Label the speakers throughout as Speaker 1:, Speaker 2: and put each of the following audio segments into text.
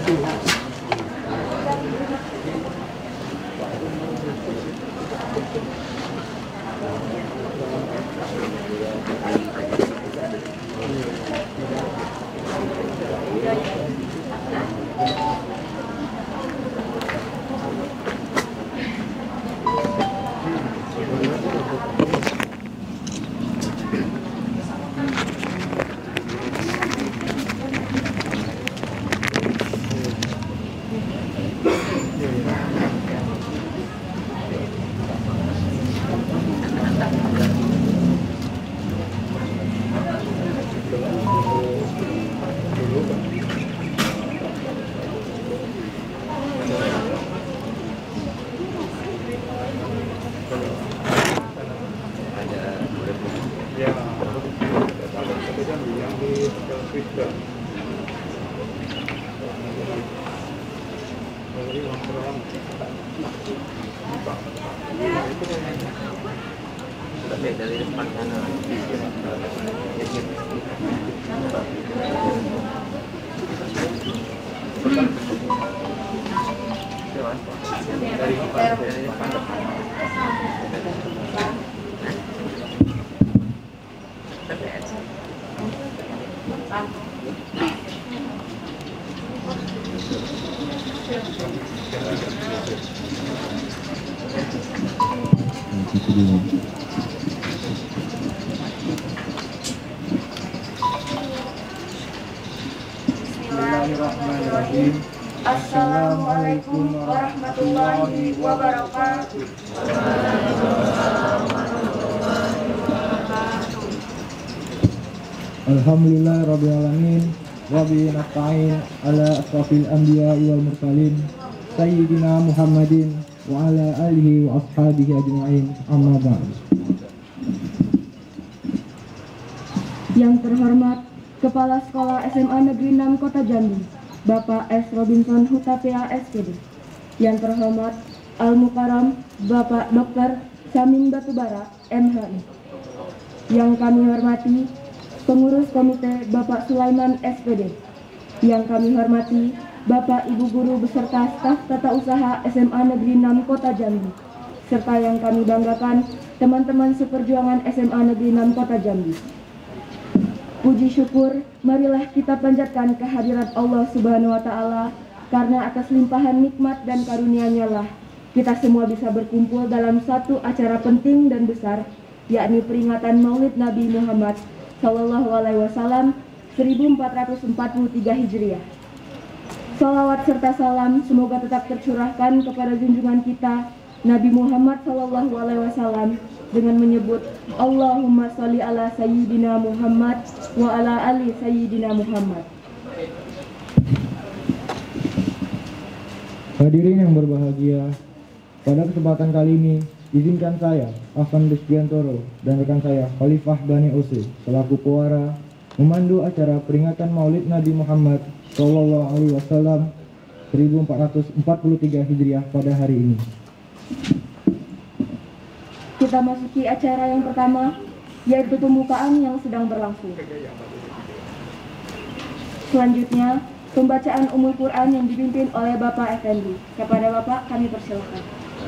Speaker 1: Dari depan sana.
Speaker 2: Bismillahirrahmanirrahim. Assalamualaikum warahmatullahi wabarakatuh.
Speaker 3: Alhamdulillah rabbil alamin wa bihi nasta'in ala asrafil anbiya wal mursalin sayyidina Muhammadin wa ala alihi wa ashabihi ajma'in, amma ba'd.
Speaker 4: Yang terhormat Kepala Sekolah SMA Negeri 6 Kota Jambi, Bapak S. Robinson Hutapea SPD. Yang terhormat Al-Mukarram Bapak Dr. Samin Batubara MHI. Yang kami hormati Pengurus Komite Bapak Sulaiman SPD. Yang kami hormati Bapak Ibu Guru beserta staf tata usaha SMA Negeri 6 Kota Jambi. Serta yang kami banggakan teman-teman seperjuangan SMA Negeri 6 Kota Jambi. Puji syukur, marilah kita panjatkan kehadirat Allah Subhanahu wa Ta'ala, karena atas limpahan nikmat dan karunia-Nya lah kita semua bisa berkumpul dalam satu acara penting dan besar, yakni peringatan Maulid Nabi Muhammad Sallallahu Alaihi Wasallam 1443 Hijriah. Salawat serta salam semoga tetap tercurahkan kepada junjungan kita Nabi Muhammad Sallallahu Alaihi Wasallam dengan menyebut Allahumma sholli ala Sayyidina Muhammad wa ala ali Sayyidina Muhammad.
Speaker 3: Hadirin yang berbahagia, pada kesempatan kali ini izinkan saya, Afan Rizkiantoro, dan rekan saya, Khalifah Bani Ose, selaku pewara, memandu acara peringatan Maulid Nabi Muhammad Sallallahu Alaihi Wasallam 1443 Hijriah pada hari ini.
Speaker 4: Kita masuki acara yang pertama, yaitu pembukaan yang sedang berlangsung. Selanjutnya, pembacaan Ummul Quran yang dipimpin oleh Bapak Effendi. Kepada Bapak kami persilakan.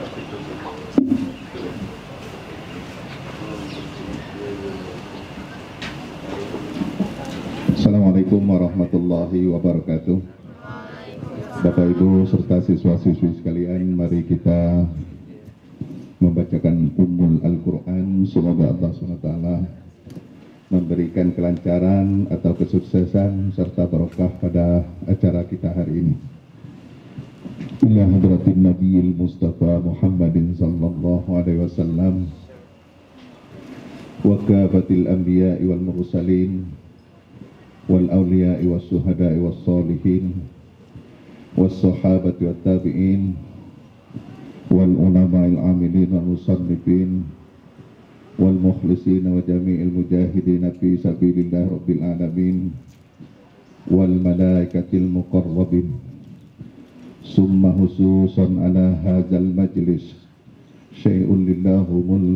Speaker 5: Assalamualaikum warahmatullahi wabarakatuh. Bapak Ibu serta siswa-siswi sekalian, mari kita membacakan Ummul Al-Quran. Semoga Allah SWT memberikan kelancaran atau kesuksesan serta barokah pada acara kita hari ini. Ila hadratin Nabiyil Mustafa Muhammadin sallallahu alaihi wasallam wa kafatil anbiya'i wal mursalin wal awliya'i was suhada'i was salihin was sahabati wat tabi'in wal ulama'il amilin wal musannifin wal mukhlisin wa jami'il mujahidin fi sabilillah rabbil alamin wal malaikatil muqarrabin summa khususan ala hadzal majlis syai'un lillahumul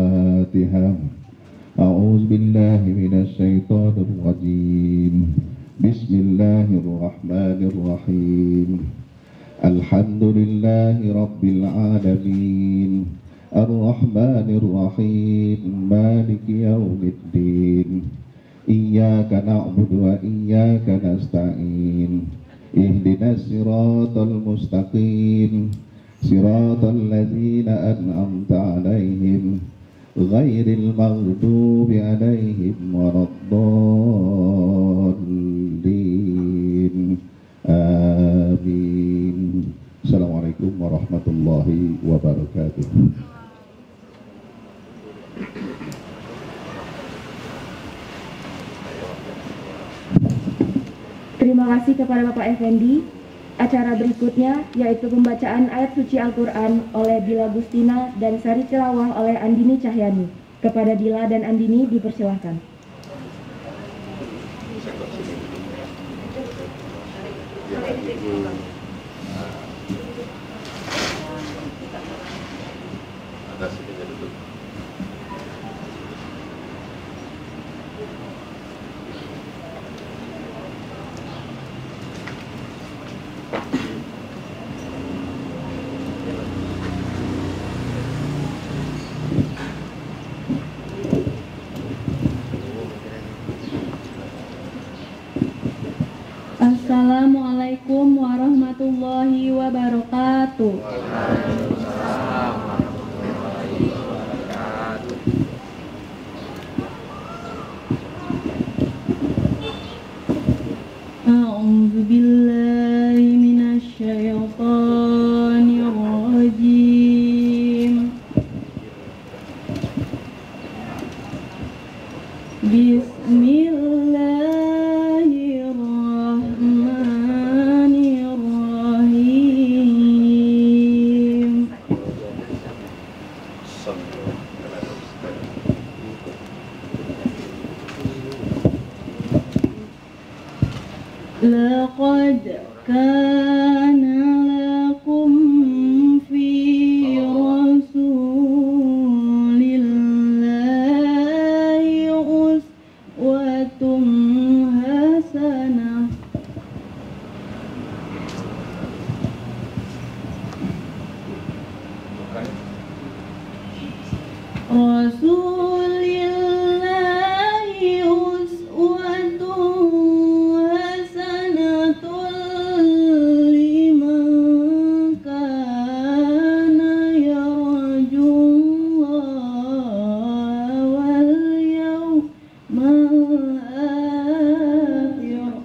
Speaker 5: fatihah. A'udzu billahi minasy syaithanir rajim. Bismillahirrahmanirrahim. Alhamdulillahi Rabbil Alamin, Ar-Rahmanir Rahim, Maliki Yawmiddin. Iyyaka na'budu wa iyyaka nasta'in. Ihdinas siratal mustaqim, siratal ladzina an'amta 'alaihim, ghairil maghdubi 'alaihim waladdallin. Amin. Assalamualaikum warahmatullahi wabarakatuh.
Speaker 4: Terima kasih kepada Bapak Effendi. Acara berikutnya yaitu pembacaan ayat suci Al-Quran oleh Dila Gustina dan sari tilawah oleh Andini Cahyani. Kepada Dila dan Andini dipersilahkan.
Speaker 1: Assalamualaikum warahmatullahi wabarakatuh. A'udzu billahi minasy syaithanir rajim. Bismillahirrahmanirrahim. Laqad kana lakum fi rasulillahi uswatun hasanah. Rasulillahi uswatun hasanatun liman kana yarjullaha wal yawmal akhir.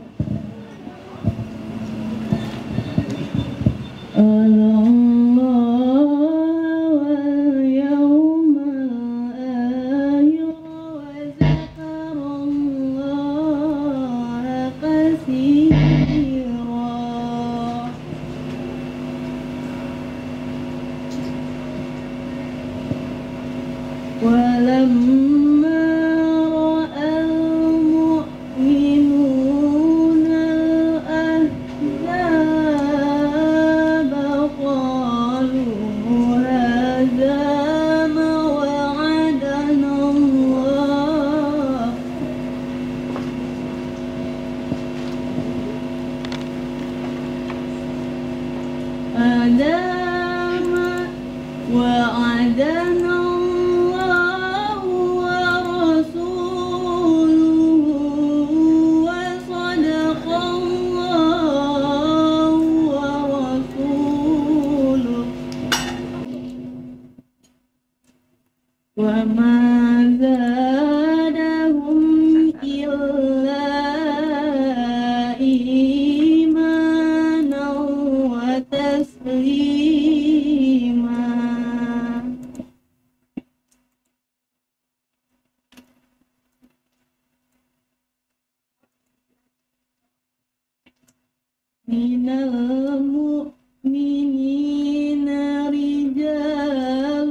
Speaker 1: ولما رأى المؤمنون الأحزاب قالوا هذا ما وعدنا الله وعدنا الله ورسوله وصدق الله ورسوله وما زادهم إلا إيمانا وتسليما. من المؤمنين رجال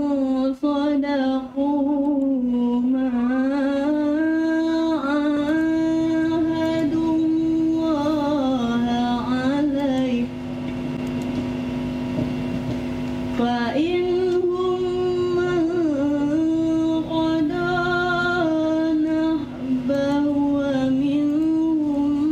Speaker 1: صدقوا ما عاهدوا الله عليه فإنهم من قضى نحبه ومنهم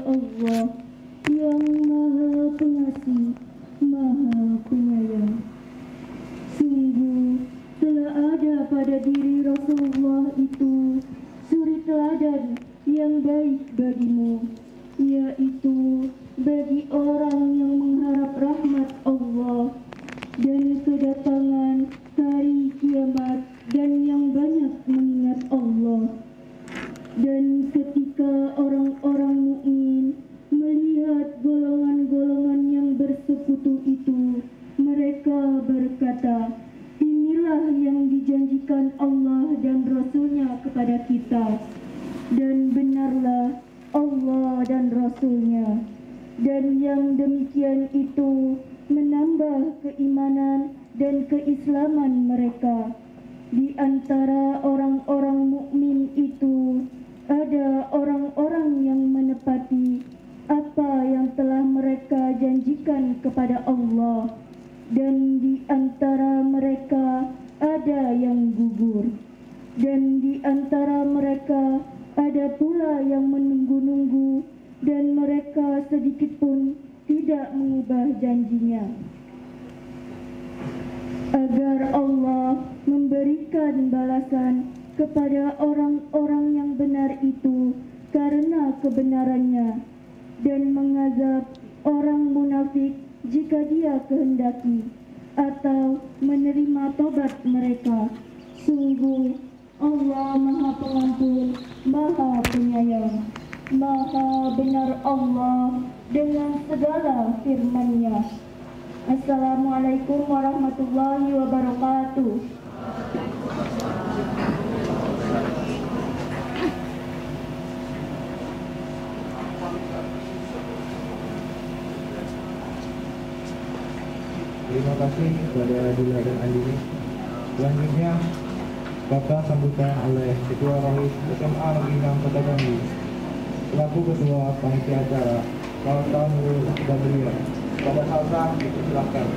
Speaker 1: Allah yang Maha Pengasih, Maha Penyayang. Sungguh telah ada pada diri Rasulullah itu suri teladan yang baik bagimu, yaitu bagi orang yang mengharap rahmat Allah dan kedatangan hari kiamat dan yang banyak mengingat Allah. Dan ketika orang-orang mukmin melihat golongan-golongan yang bersekutu itu, mereka berkata, inilah yang dijanjikan Allah dan Rasul-Nya kepada kita. Dan benarlah Allah dan Rasul-Nya. Dan yang demikian itu menambah keimanan dan keislaman mereka. Di antara orang-orang mukmin itu ada orang-orang yang menepati apa yang telah mereka janjikan kepada Allah, dan di antara mereka ada yang gugur, dan di antara mereka ada pula yang menunggu-nunggu, dan mereka sedikit pun tidak mengubah janjinya, agar Allah memberikan balasan kepada orang-orang yang benar itu karena kebenarannya, dan mengazab orang munafik jika dia kehendaki, atau menerima tobat mereka. Sungguh Allah Maha Pengampun, Maha Penyayang. Maha benar Allah dengan segala firman-Nya. Assalamualaikum warahmatullahi wabarakatuh.
Speaker 3: Terima kasih kepada Dila dan Andini. Selanjutnya, kata sambutan oleh Ketua Rohis SMA Negeri 6 Kota Jambi, selaku Ketua Panitia Acara, Salsa Nurul Gabriel. Pada Salsa, dipersilahkan.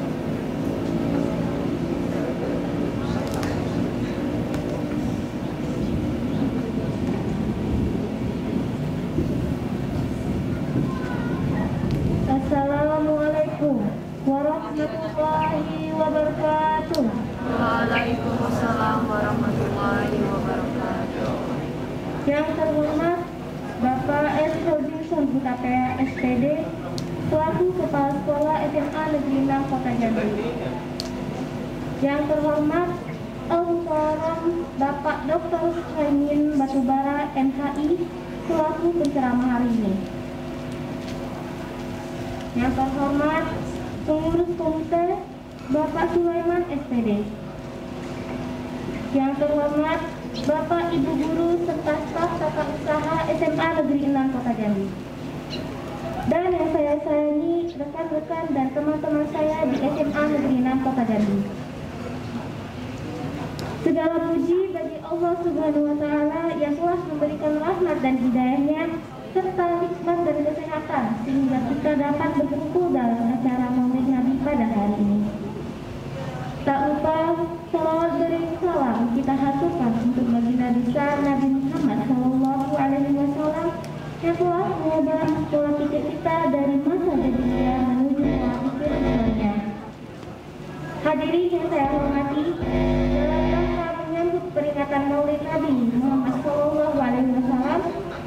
Speaker 1: Assalamualaikum warahmatullahi wabarakatuh.
Speaker 2: Waalaikumsalam warahmatullahi wabarakatuh.
Speaker 1: Yang terhormat Bapak S. Robinson Hutapea SPD, selaku Kepala Sekolah SMA Negeri 6 Kota Jambi. Yang terhormat Al-Mukarram Bapak Dr. Suhaimin Batubara MHI, selaku penceramah hari ini. Yang terhormat Pengurus Komite Bapak Sulaiman SPD. Yang terhormat Bapak Ibu Guru serta staf tata usaha SMA Negeri 6 Kota Jambi. Dan yang saya sayangi rekan-rekan dan teman-teman saya di SMA Negeri 6 Kota Jambi. Segala puji bagi Allah Subhanahu wa Ta'ala yang telah memberikan rahmat dan hidayahnya serta nikmat dan kesehatan sehingga kita dapat berkumpul dalam acara Maulid Nabi pada hari ini. Tak lupa salawat beri salam kita haturkan untuk baginda besar Nabi Muhammad SAW yang telah mengubah pola pikir kita dari masa jahiliyah menuju pola pikir Islamnya. Hadirin yang saya hormati, dalam rangka menyambut peringatan Maulid Nabi Muhammad SAW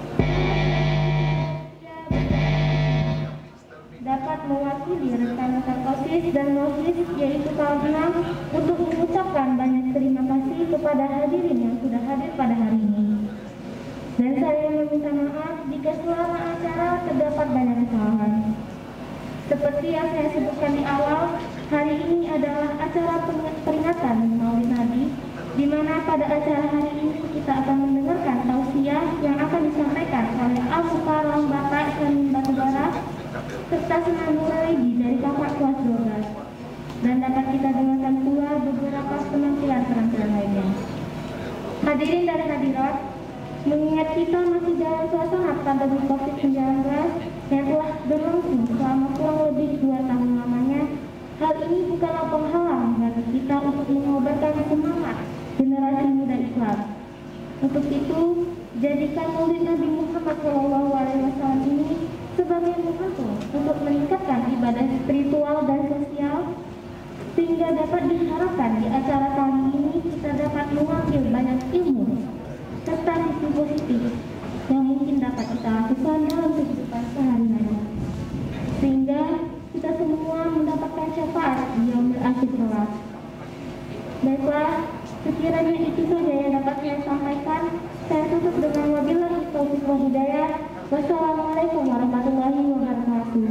Speaker 1: dapat mewakili rekan-rekan OSIS dan NOSIS yaitu kaum 6 untuk mengucapkan banyak terima kasih kepada hadirin yang sudah hadir pada hari ini. Dan saya meminta maaf jika selama acara terdapat banyak kesalahan. Seperti yang saya sebutkan di awal, hari ini adalah acara peringatan Maulid Nabi, di mana pada acara hari ini kita akan mendengarkan tausiah yang akan disampaikan oleh Al-Mukarram Bapak Suhaimin Batubara serta senang Nuraidi dari kakak kelas 12, dan dapat kita dengarkan pula beberapa penampilan lainnya. Hadirin dan hadirat, mengingat kita masih dalam suasana pandemi COVID-19 yang telah berlangsung selama kurang lebih 2 tahun lamanya, hal ini bukanlah penghalang bagi kita untuk mengobarkan semangat generasi muda Islam. Untuk itu, jadikan Maulid Nabi Muhammad SAW ini sehingga dapat diharapkan di acara kali ini kita dapat mengambil banyak ilmu serta sisi positif yang mungkin dapat kita lakukan dalam kehidupan sehari-hari, sehingga kita semua mendapatkan syafaat di yaumil akhir kelak. Baiklah, sekiranya itu saja yang dapat saya sampaikan. Saya tutup dengan wabillahi taufiq wal hidayah. Wassalamualaikum warahmatullahi wabarakatuh.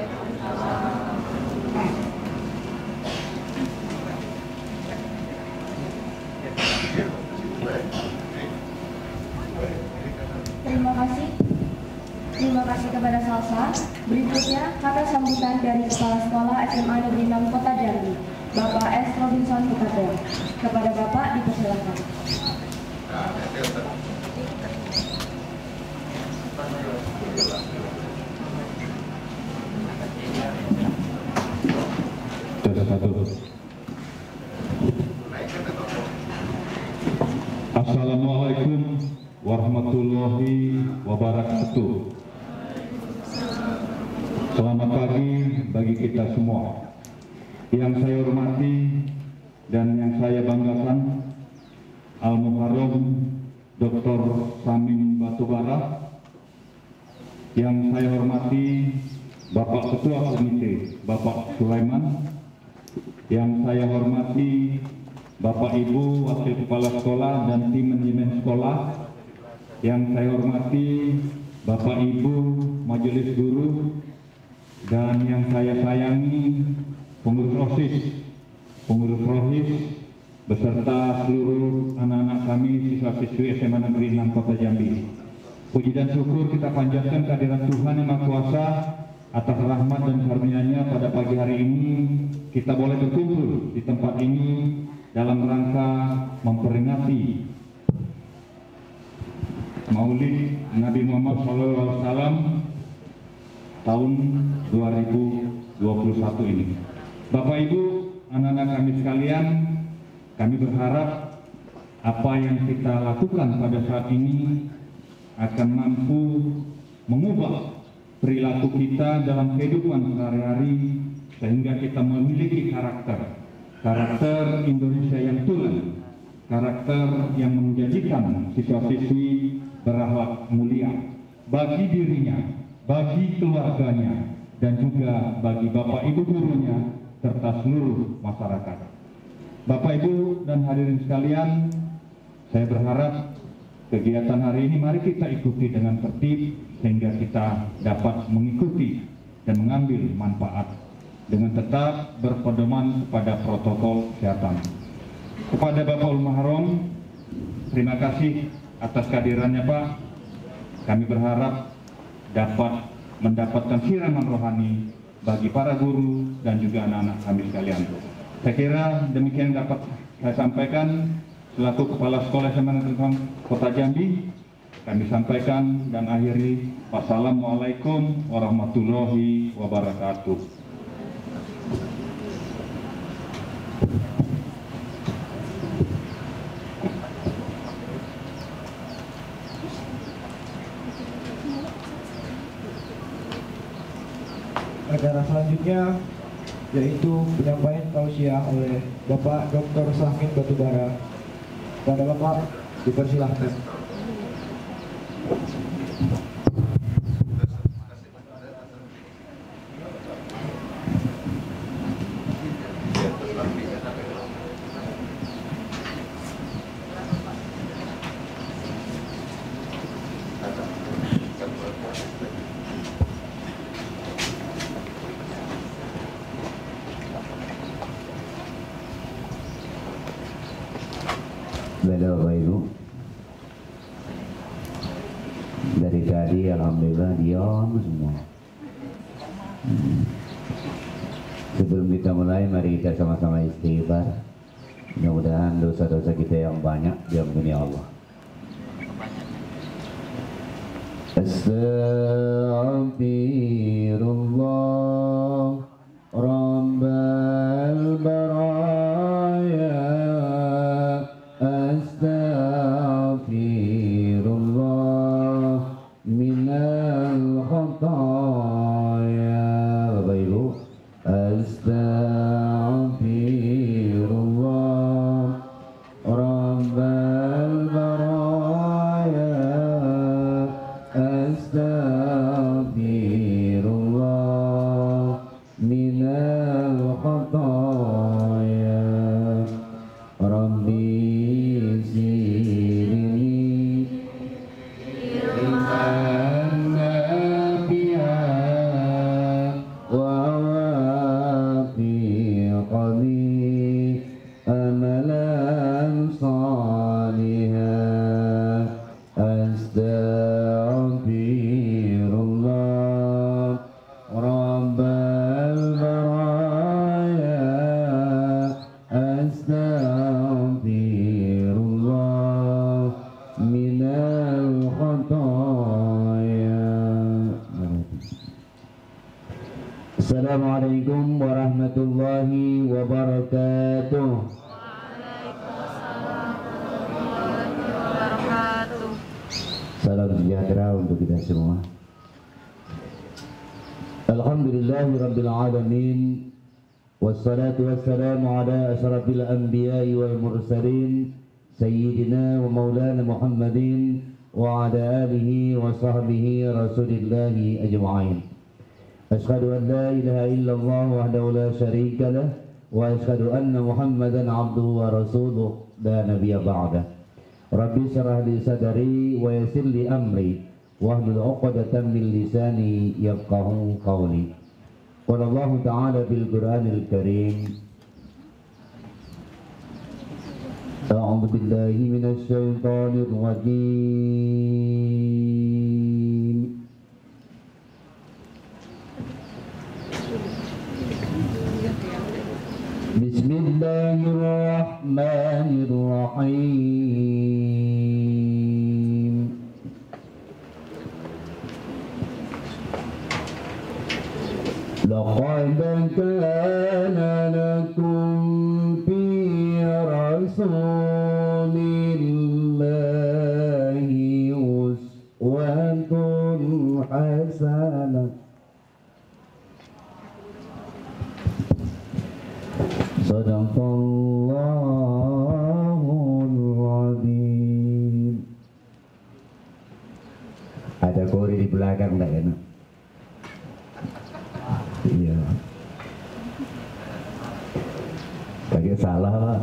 Speaker 4: Terima kasih kepada Salsa. Berikutnya kata sambutan dari Kepala Sekolah SMA Negeri 6 Kota Jambi, Bapak S. Robinson Hutapea. Kepada Bapak dipersilakan.
Speaker 5: Assalamualaikum warahmatullahi wabarakatuh. Selamat pagi bagi kita semua. Yang saya hormati dan yang saya banggakan, Al-Muharram Dr. Samin Batubara. Yang saya hormati Bapak Ketua Komite, Bapak Sulaiman. Yang saya hormati Bapak Ibu Wakil Kepala Sekolah dan tim manajemen sekolah. Yang saya hormati Bapak Ibu Majelis Guru, dan yang saya sayangi pengurus OSIS, pengurus Rohis, beserta seluruh anak-anak kami siswa-siswi SMA Negeri 6 Kota Jambi. Puji dan syukur kita panjatkan kehadiran Tuhan Yang Maha Kuasa atas rahmat dan karunia-Nya pada pagi hari ini kita boleh berkumpul di tempat ini dalam rangka memperingati Maulid Nabi Muhammad SAW tahun 2021 ini. Bapak Ibu, anak-anak kami sekalian, kami berharap apa yang kita lakukan pada saat ini akan mampu mengubah perilaku kita dalam kehidupan sehari-hari sehingga kita memiliki karakter Indonesia yang tulen, karakter yang menjadikan siswa-siswi berakhlak mulia bagi dirinya, bagi keluarganya, dan juga bagi Bapak Ibu gurunya serta seluruh masyarakat. Bapak Ibu dan hadirin sekalian, saya berharap kegiatan hari ini mari kita ikuti dengan tertib sehingga kita dapat mengikuti dan mengambil manfaat dengan tetap berpedoman kepada protokol kesehatan. Kepada Bapak Al-Muharram, terima kasih atas kehadirannya Pak. Kami berharap dapat mendapatkan siraman rohani bagi para guru dan juga anak-anak kami sekalian. Saya kira demikian dapat saya sampaikan selaku Kepala Sekolah SMA Negeri 6 Kota Jambi. Kami sampaikan dan akhiri. Wassalamualaikum warahmatullahi wabarakatuh.
Speaker 3: Acara selanjutnya yaitu penyampaian tausiah oleh Bapak Dr. Samin Batubara. Pada Bapak dipersilahkan.
Speaker 6: Bapak Ibu, dari tadi alhamdulillah diam semua. Sebelum kita mulai, mari kita sama-sama istighfar. Mudah-mudahan dosa-dosa kita yang banyak diampuni Allah. Astaghfirullah Rabbal baraya, astaghfirullah minal khataya. Bapak Ibu, astaghfirullah Assalamualaikum warahmatullahi wabarakatuh.
Speaker 2: Waalaikumsalam warahmatullahi wabarakatuh.
Speaker 6: Salam sejahtera untuk kita semua. Alhamdulillahi rabbil alamin. Wassalatu wassalamu ala asyrafil anbiya'i wal mursalin Sayyidina wa maulana Muhammadin wa ala alihi wa sahbihi rasulillahi ajma'in. Ashhadu an la ilaha illallah wahdahu la syarika lah wa ashhadu anna Muhammadan abduhu wa rasuluh la nabiyya ba'dah. Rabbi syrah li sadri wa yassir li amri wahlul 'uqdatam min lisani yafqahu qawli. Qala Allah Ta'ala bil Qur'anil Karim. A'udzu billahi minasy syaithanir rajim. Bismillahirrahmanirrahim. Laqad kana lakum fi rasulillahi uswatun hasanah. Sadaqallahul azim. Ada kori di belakang enggak ya? Iya. Kagak salah Pak.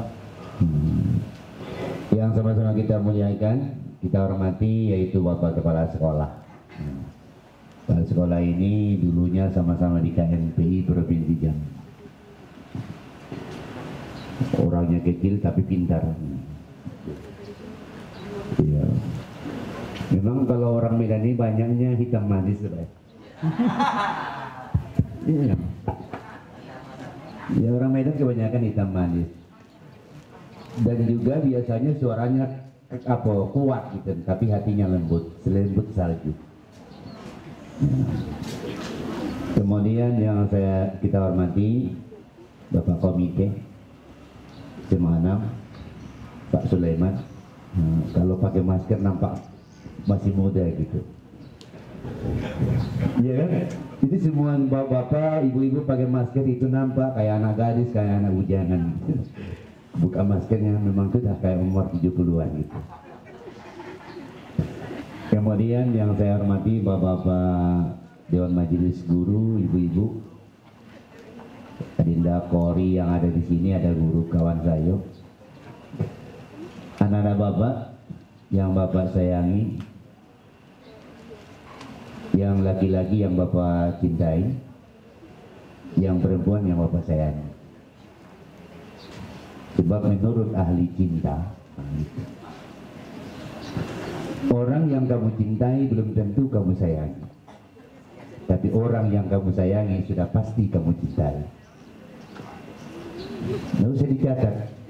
Speaker 6: Yang sama-sama kita muliakan, kita hormati yaitu Bapak Kepala Sekolah. Kepala sekolah ini dulunya sama-sama di KMPI Provinsi Jambi. Orangnya kecil tapi pintar. Iya. Memang kalau orang Medan ini banyaknya hitam manis, Pak. Iya. Ya orang Medan kebanyakan hitam manis. Dan juga biasanya suaranya kuat gitu, tapi hatinya lembut, selembut salju. Kemudian yang kita hormati Bapak Komite SMA 6 Pak Sulaiman. Kalau pakai masker nampak masih muda gitu. Iya kan? Jadi semua bapak, ibu-ibu pakai masker itu nampak kayak anak gadis, kayak anak bujangan. Buka maskernya memang sudah kayak umur 70-an gitu. Kemudian yang saya hormati bapak-bapak Dewan Majelis Guru, ibu-ibu, Adinda Kori yang ada di sini, ada guru kawan saya, anak-anak bapak yang bapak sayangi, yang laki-laki yang bapak cintai, yang perempuan yang bapak sayangi. Sebab menurut ahli cinta, orang yang kamu cintai belum tentu kamu sayangi, tapi orang yang kamu sayangi sudah pasti kamu cintai. Nggak usah dicatat.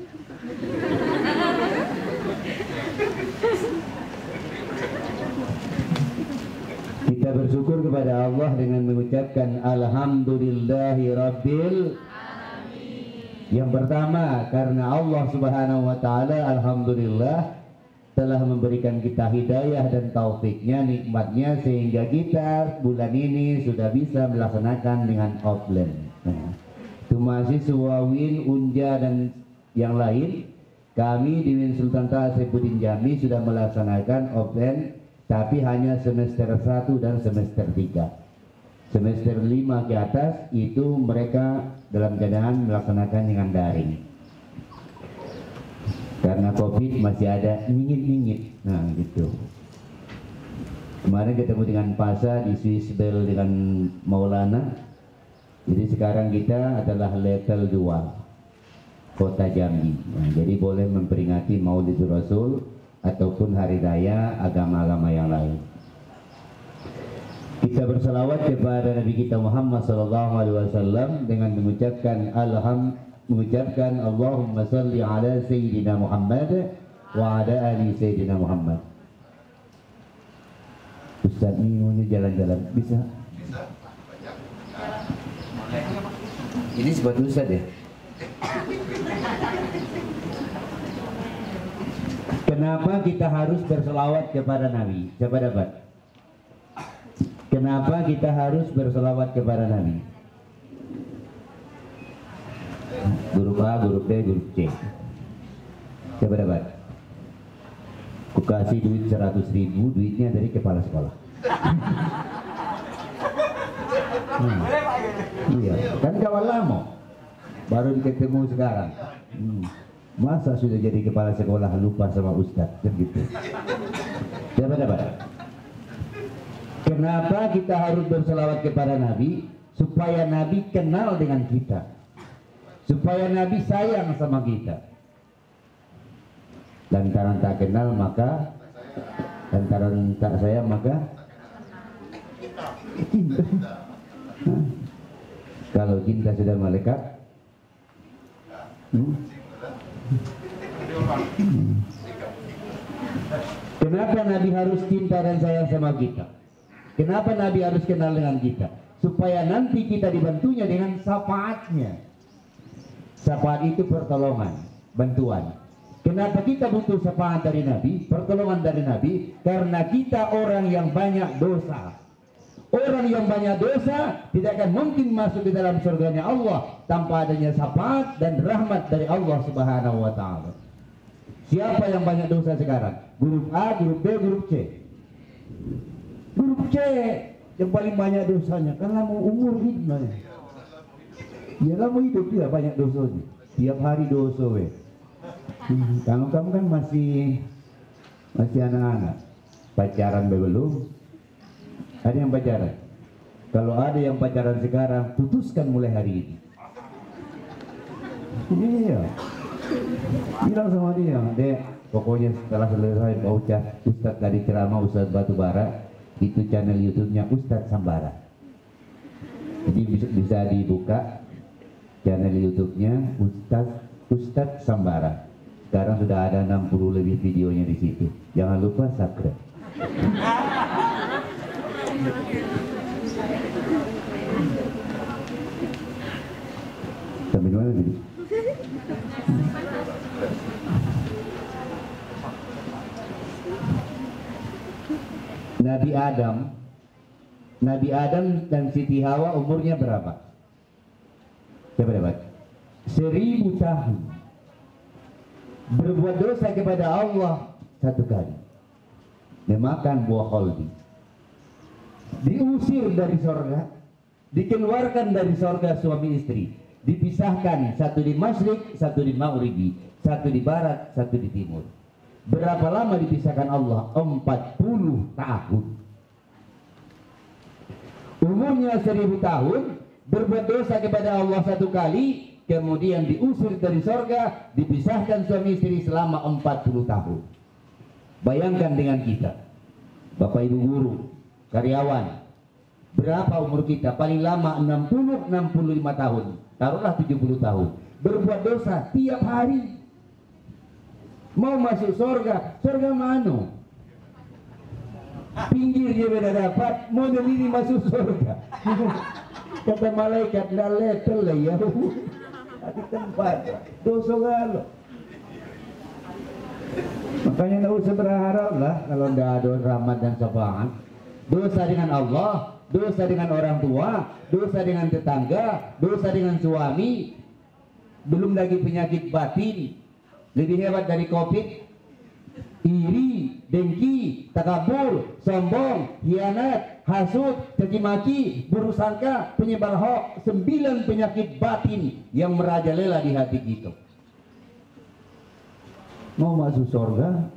Speaker 6: Kita bersyukur kepada Allah dengan mengucapkan Alhamdulillahi Rabbil Alamin. Yang pertama, karena Allah Subhanahu wa Ta'ala alhamdulillah telah memberikan kita hidayah dan taufiknya, nikmatnya, sehingga kita bulan ini sudah bisa melaksanakan dengan offline. Itu mahasiswa WIN, UNJA dan yang lain, kami di WIN Sultan Taha Saifuddin Jambi sudah melaksanakan offline, tapi hanya semester 1 dan semester 3. Semester 5 ke atas itu mereka dalam keadaan melaksanakan dengan daring. Karena COVID masih ada nyingit-nyingit. Nah gitu. Kemarin ketemu dengan Pasa di Swiss Bell dengan Maulana. Jadi sekarang kita adalah level 2 Kota Jambi. Nah, jadi boleh memperingati Maulidul Rasul ataupun hari raya agama-agama yang lain. Kita bersalawat kepada Nabi kita Muhammad SAW dengan mengucapkan Allahumma salli ala Sayyidina Muhammad wa ala ali Sayyidina Muhammad. Ustaz ini maunya jalan-jalan, bisa? Ini sepatu Ustaz ya. Kenapa kita harus berselawat kepada Nabi? Siapa dapat? Kenapa kita harus berselawat kepada Nabi? Huruf A, huruf B, huruf C. Siapa dapat? Ku kasih duit 100.000, duitnya dari kepala sekolah. Iya, kan kawan lama, baru ketemu sekarang. Masa sudah jadi kepala sekolah lupa sama ustadz, kan gitu. Siapa dapat? Kenapa kita harus berselawat kepada Nabi? Supaya Nabi kenal dengan kita, supaya Nabi sayang sama kita. Lantaran tak kenal maka, lantaran tak sayang maka cinta. Kalau cinta sudah melekat, kenapa Nabi harus cinta dan sayang sama kita? Kenapa Nabi harus kenal dengan kita? Supaya nanti kita dibantunya dengan syafaatnya. Syafaat itu pertolongan, bantuan. Kenapa kita butuh syafaat dari Nabi, pertolongan dari Nabi? Karena kita orang yang banyak dosa. Orang yang banyak dosa tidak akan mungkin masuk di dalam surganya Allah tanpa adanya syafaat dan rahmat dari Allah Subhanahu wa taala. Siapa yang banyak dosa sekarang? Huruf A, huruf B, huruf C. Huruf C yang paling banyak dosanya karena mau umur hidupnya. Ya lama hidup dia banyak dosanya. Tiap hari dosa we. Kalau kamu kan masih anak-anak, pacaran belum? Ada yang pacaran? Kalau ada yang pacaran sekarang, putuskan mulai hari ini. Iya. Bilang sama dia, Dek, pokoknya setelah selesai Pak Ustadz tadi ceramah Ustadz Batubara, itu channel YouTube-nya Ustadz Sambara. Jadi bisa dibuka channel YouTube-nya Ustadz Sambara. Sekarang sudah ada 60 lebih videonya di situ. Jangan lupa subscribe. Sampai mana tadi? Nabi Adam dan Siti Hawa umurnya berapa? Siapa dapat? 1000 tahun. Berbuat dosa kepada Allah 1 kali. Memakan buah kholdi. Diusir dari sorga, dikeluarkan dari sorga suami istri, dipisahkan, satu di masyrik, satu di maghribi, satu di barat, satu di timur. Berapa lama dipisahkan Allah? 40 tahun. Umurnya 1000 tahun, berbuat dosa kepada Allah 1 kali, kemudian diusir dari sorga, dipisahkan suami istri selama 40 tahun. Bayangkan dengan kita, Bapak Ibu guru, karyawan, berapa umur kita? Paling lama 60-65 tahun, taruhlah 70 tahun. Berbuat dosa tiap hari. Mau masuk sorga, sorga mana? Pinggirnya beda dapat, mau ini masuk sorga. Kata malaikat, nggak level lah ya. Di tempat dosa galau. Makanya nggak usah berharap lah kalau nggak ada rahmat dan syafaat. Dosa dengan Allah, dosa dengan orang tua, dosa dengan tetangga, dosa dengan suami, belum lagi penyakit batin lebih hebat dari COVID, iri, dengki, takabur, sombong, hianat, hasud, caci maki, buruk sangka, penyebar hoax, 9 penyakit batin yang merajalela di hati kita. Mau masuk surga,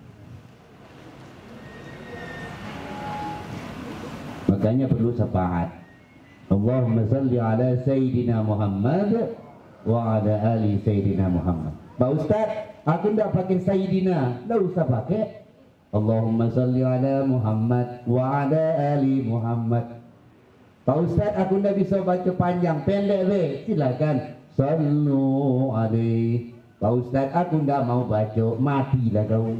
Speaker 6: makanya perlu syafaat. Allahumma salli ala Sayyidina Muhammad wa ala ali Sayyidina Muhammad. Pak Ustaz, aku tidak pakai Sayyidina, tidak usah pakai. Allahumma salli ala Muhammad wa ala ali Muhammad. Pak Ustaz, aku tidak bisa baca panjang, pendek deh, silakan. Sallu alaihi. Pak Ustaz, aku tidak mau baca, matilah kau.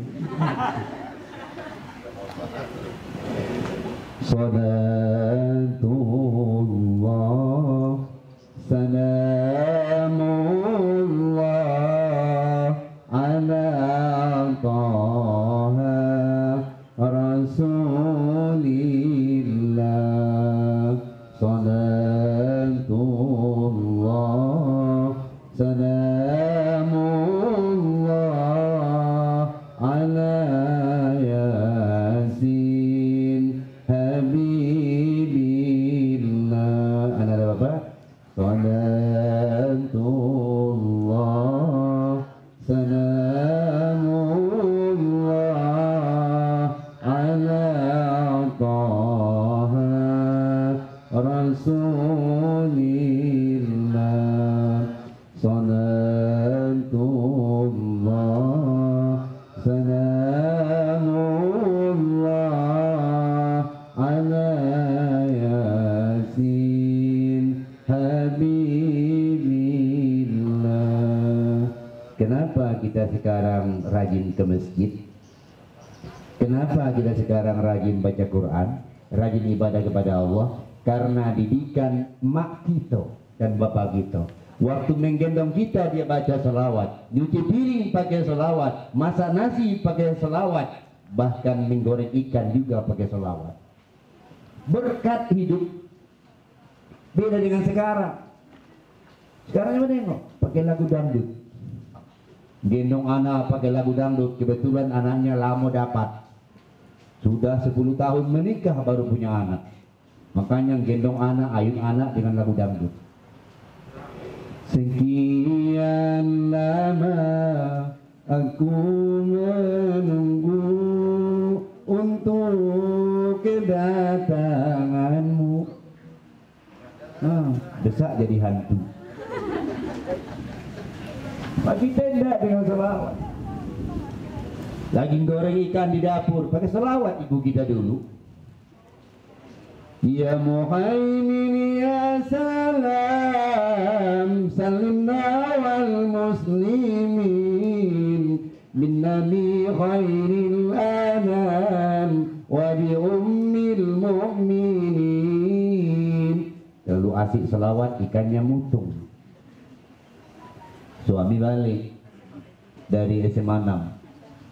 Speaker 6: Salatullah salam Rasulillah salatullah salamullah ala yasin habibillah. Kenapa kita sekarang rajin ke masjid? Kenapa kita sekarang rajin baca Quran, rajin ibadah kepada Allah? Karena didikan mak kita dan bapak kita. Waktu menggendong kita dia baca selawat, nyuci piring pakai selawat, masak nasi pakai selawat, bahkan menggoreng ikan juga pakai selawat. Berkat hidup. Beda dengan sekarang. Sekarang coba tengok, pakai lagu dangdut. Gendong anak pakai lagu dangdut, kebetulan anaknya lama dapat. Sudah 10 tahun menikah baru punya anak. Makanya gendong anak, ayun anak dengan lagu dangdut. Sekian lama aku menunggu untuk kedatanganmu. Desak jadi hantu. Bagi tenda dengan selawat. Lagi goreng ikan di dapur pakai selawat ibu kita dulu. Ya Muhaimin ya salam salimna wal muslimin min nabi khairil anam wa bi ummil mu'minin. Lalu asik selawat ikannya mutung. Suami balik dari SMA 6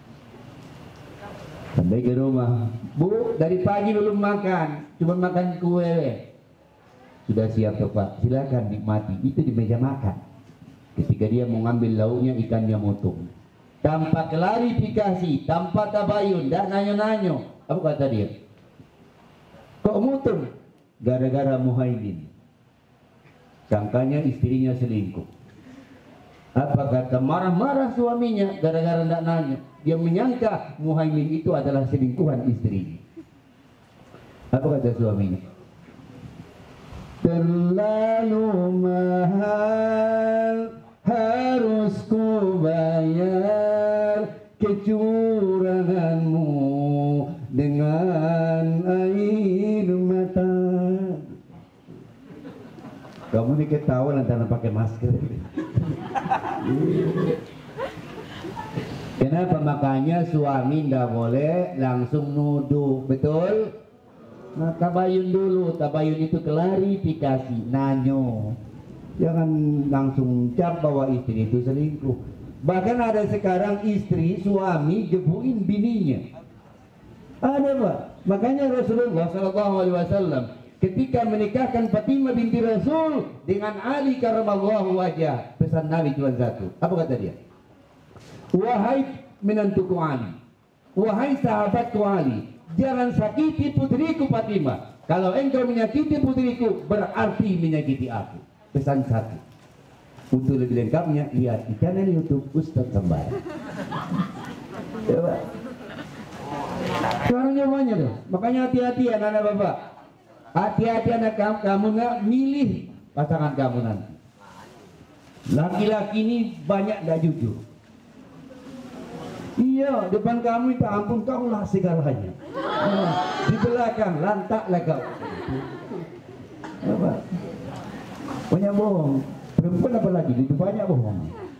Speaker 6: sampai ke rumah, Bu, dari pagi belum makan, cuma makan kue. Sudah siap tuh Pak, silakan nikmati. Itu di meja makan. Ketika dia mau ngambil lauknya, ikannya mutung. Tanpa klarifikasi, tanpa tabayun, tidak nanya-nanya. Apa kata dia? Kok mutung? Gara-gara Muhaimin. Sangkanya istrinya selingkuh. Apa kata? Marah-marah suaminya gara-gara tidak nanya. Dia menyangka Muhaimin itu adalah selingkuhan istrinya. Apa kata suaminya? Terlalu mahal harus ku bayar kecuranganmu dengan air mata. Kamu nih ketawa lantaran pakai masker. Kenapa? Makanya suami ndak boleh langsung nuduh, betul? Nah, tabayun dulu, tabayun itu klarifikasi, nanyo. Jangan langsung cap bahwa istri itu selingkuh. Bahkan ada sekarang istri, suami jebuin bininya. Ada Pak. Makanya Rasulullah SAW ketika menikahkan Fatimah binti Rasul dengan Ali karramallahu wajah, pesan Nabi cuma satu. Apa kata dia? Wahai menantuku Ali, wahai sahabatku Ali, jangan sakiti putriku Fatimah. Kalau engkau menyakiti putriku, berarti menyakiti aku. Pesan satu. Untuk lebih lengkapnya, lihat di channel YouTube Ustadz Sembara. Coba. Sekarang jawabannya tuh. Makanya hati-hati anak-anak bapak. Hati-hati anak kamu nggak milih pasangan kamu nanti. Laki-laki ini banyak nggak jujur. Iya, depan kamu itu ampun kaulah segalanya. Di belakang lantaklah kau. Apa? Banyak bohong. Perempuan apa lagi? Itu banyak bohong.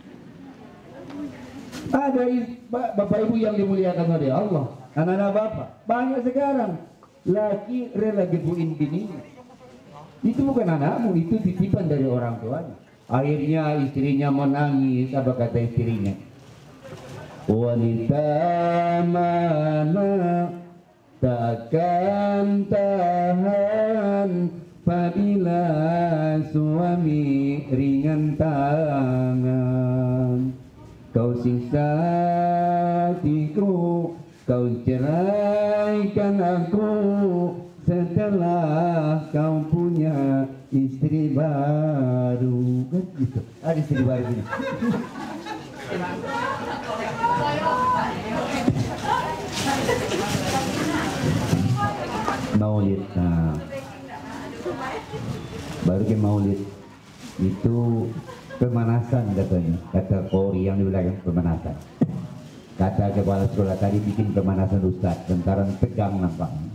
Speaker 6: Ada bapak ibu yang dimuliakan oleh Allah. Anak-anak bapak banyak sekarang laki rela gebuin bininya. Itu bukan anakmu, itu titipan dari orang tuanya. Akhirnya istrinya menangis. Apa kata istrinya? Wanita mana takkan tahan apabila suami ringan tangan. Kau siksa hatiku, kau ceraikan aku setelah kau punya istri baru. Kan gitu. Ada istri baru ini. Maulid. Nah. pergi maulid itu pemanasan katanya, kata Kori yang dibilang pemanasan. Kata kepala sekolah tadi bikin pemanasan Ustaz, tentaran tegang nampaknya.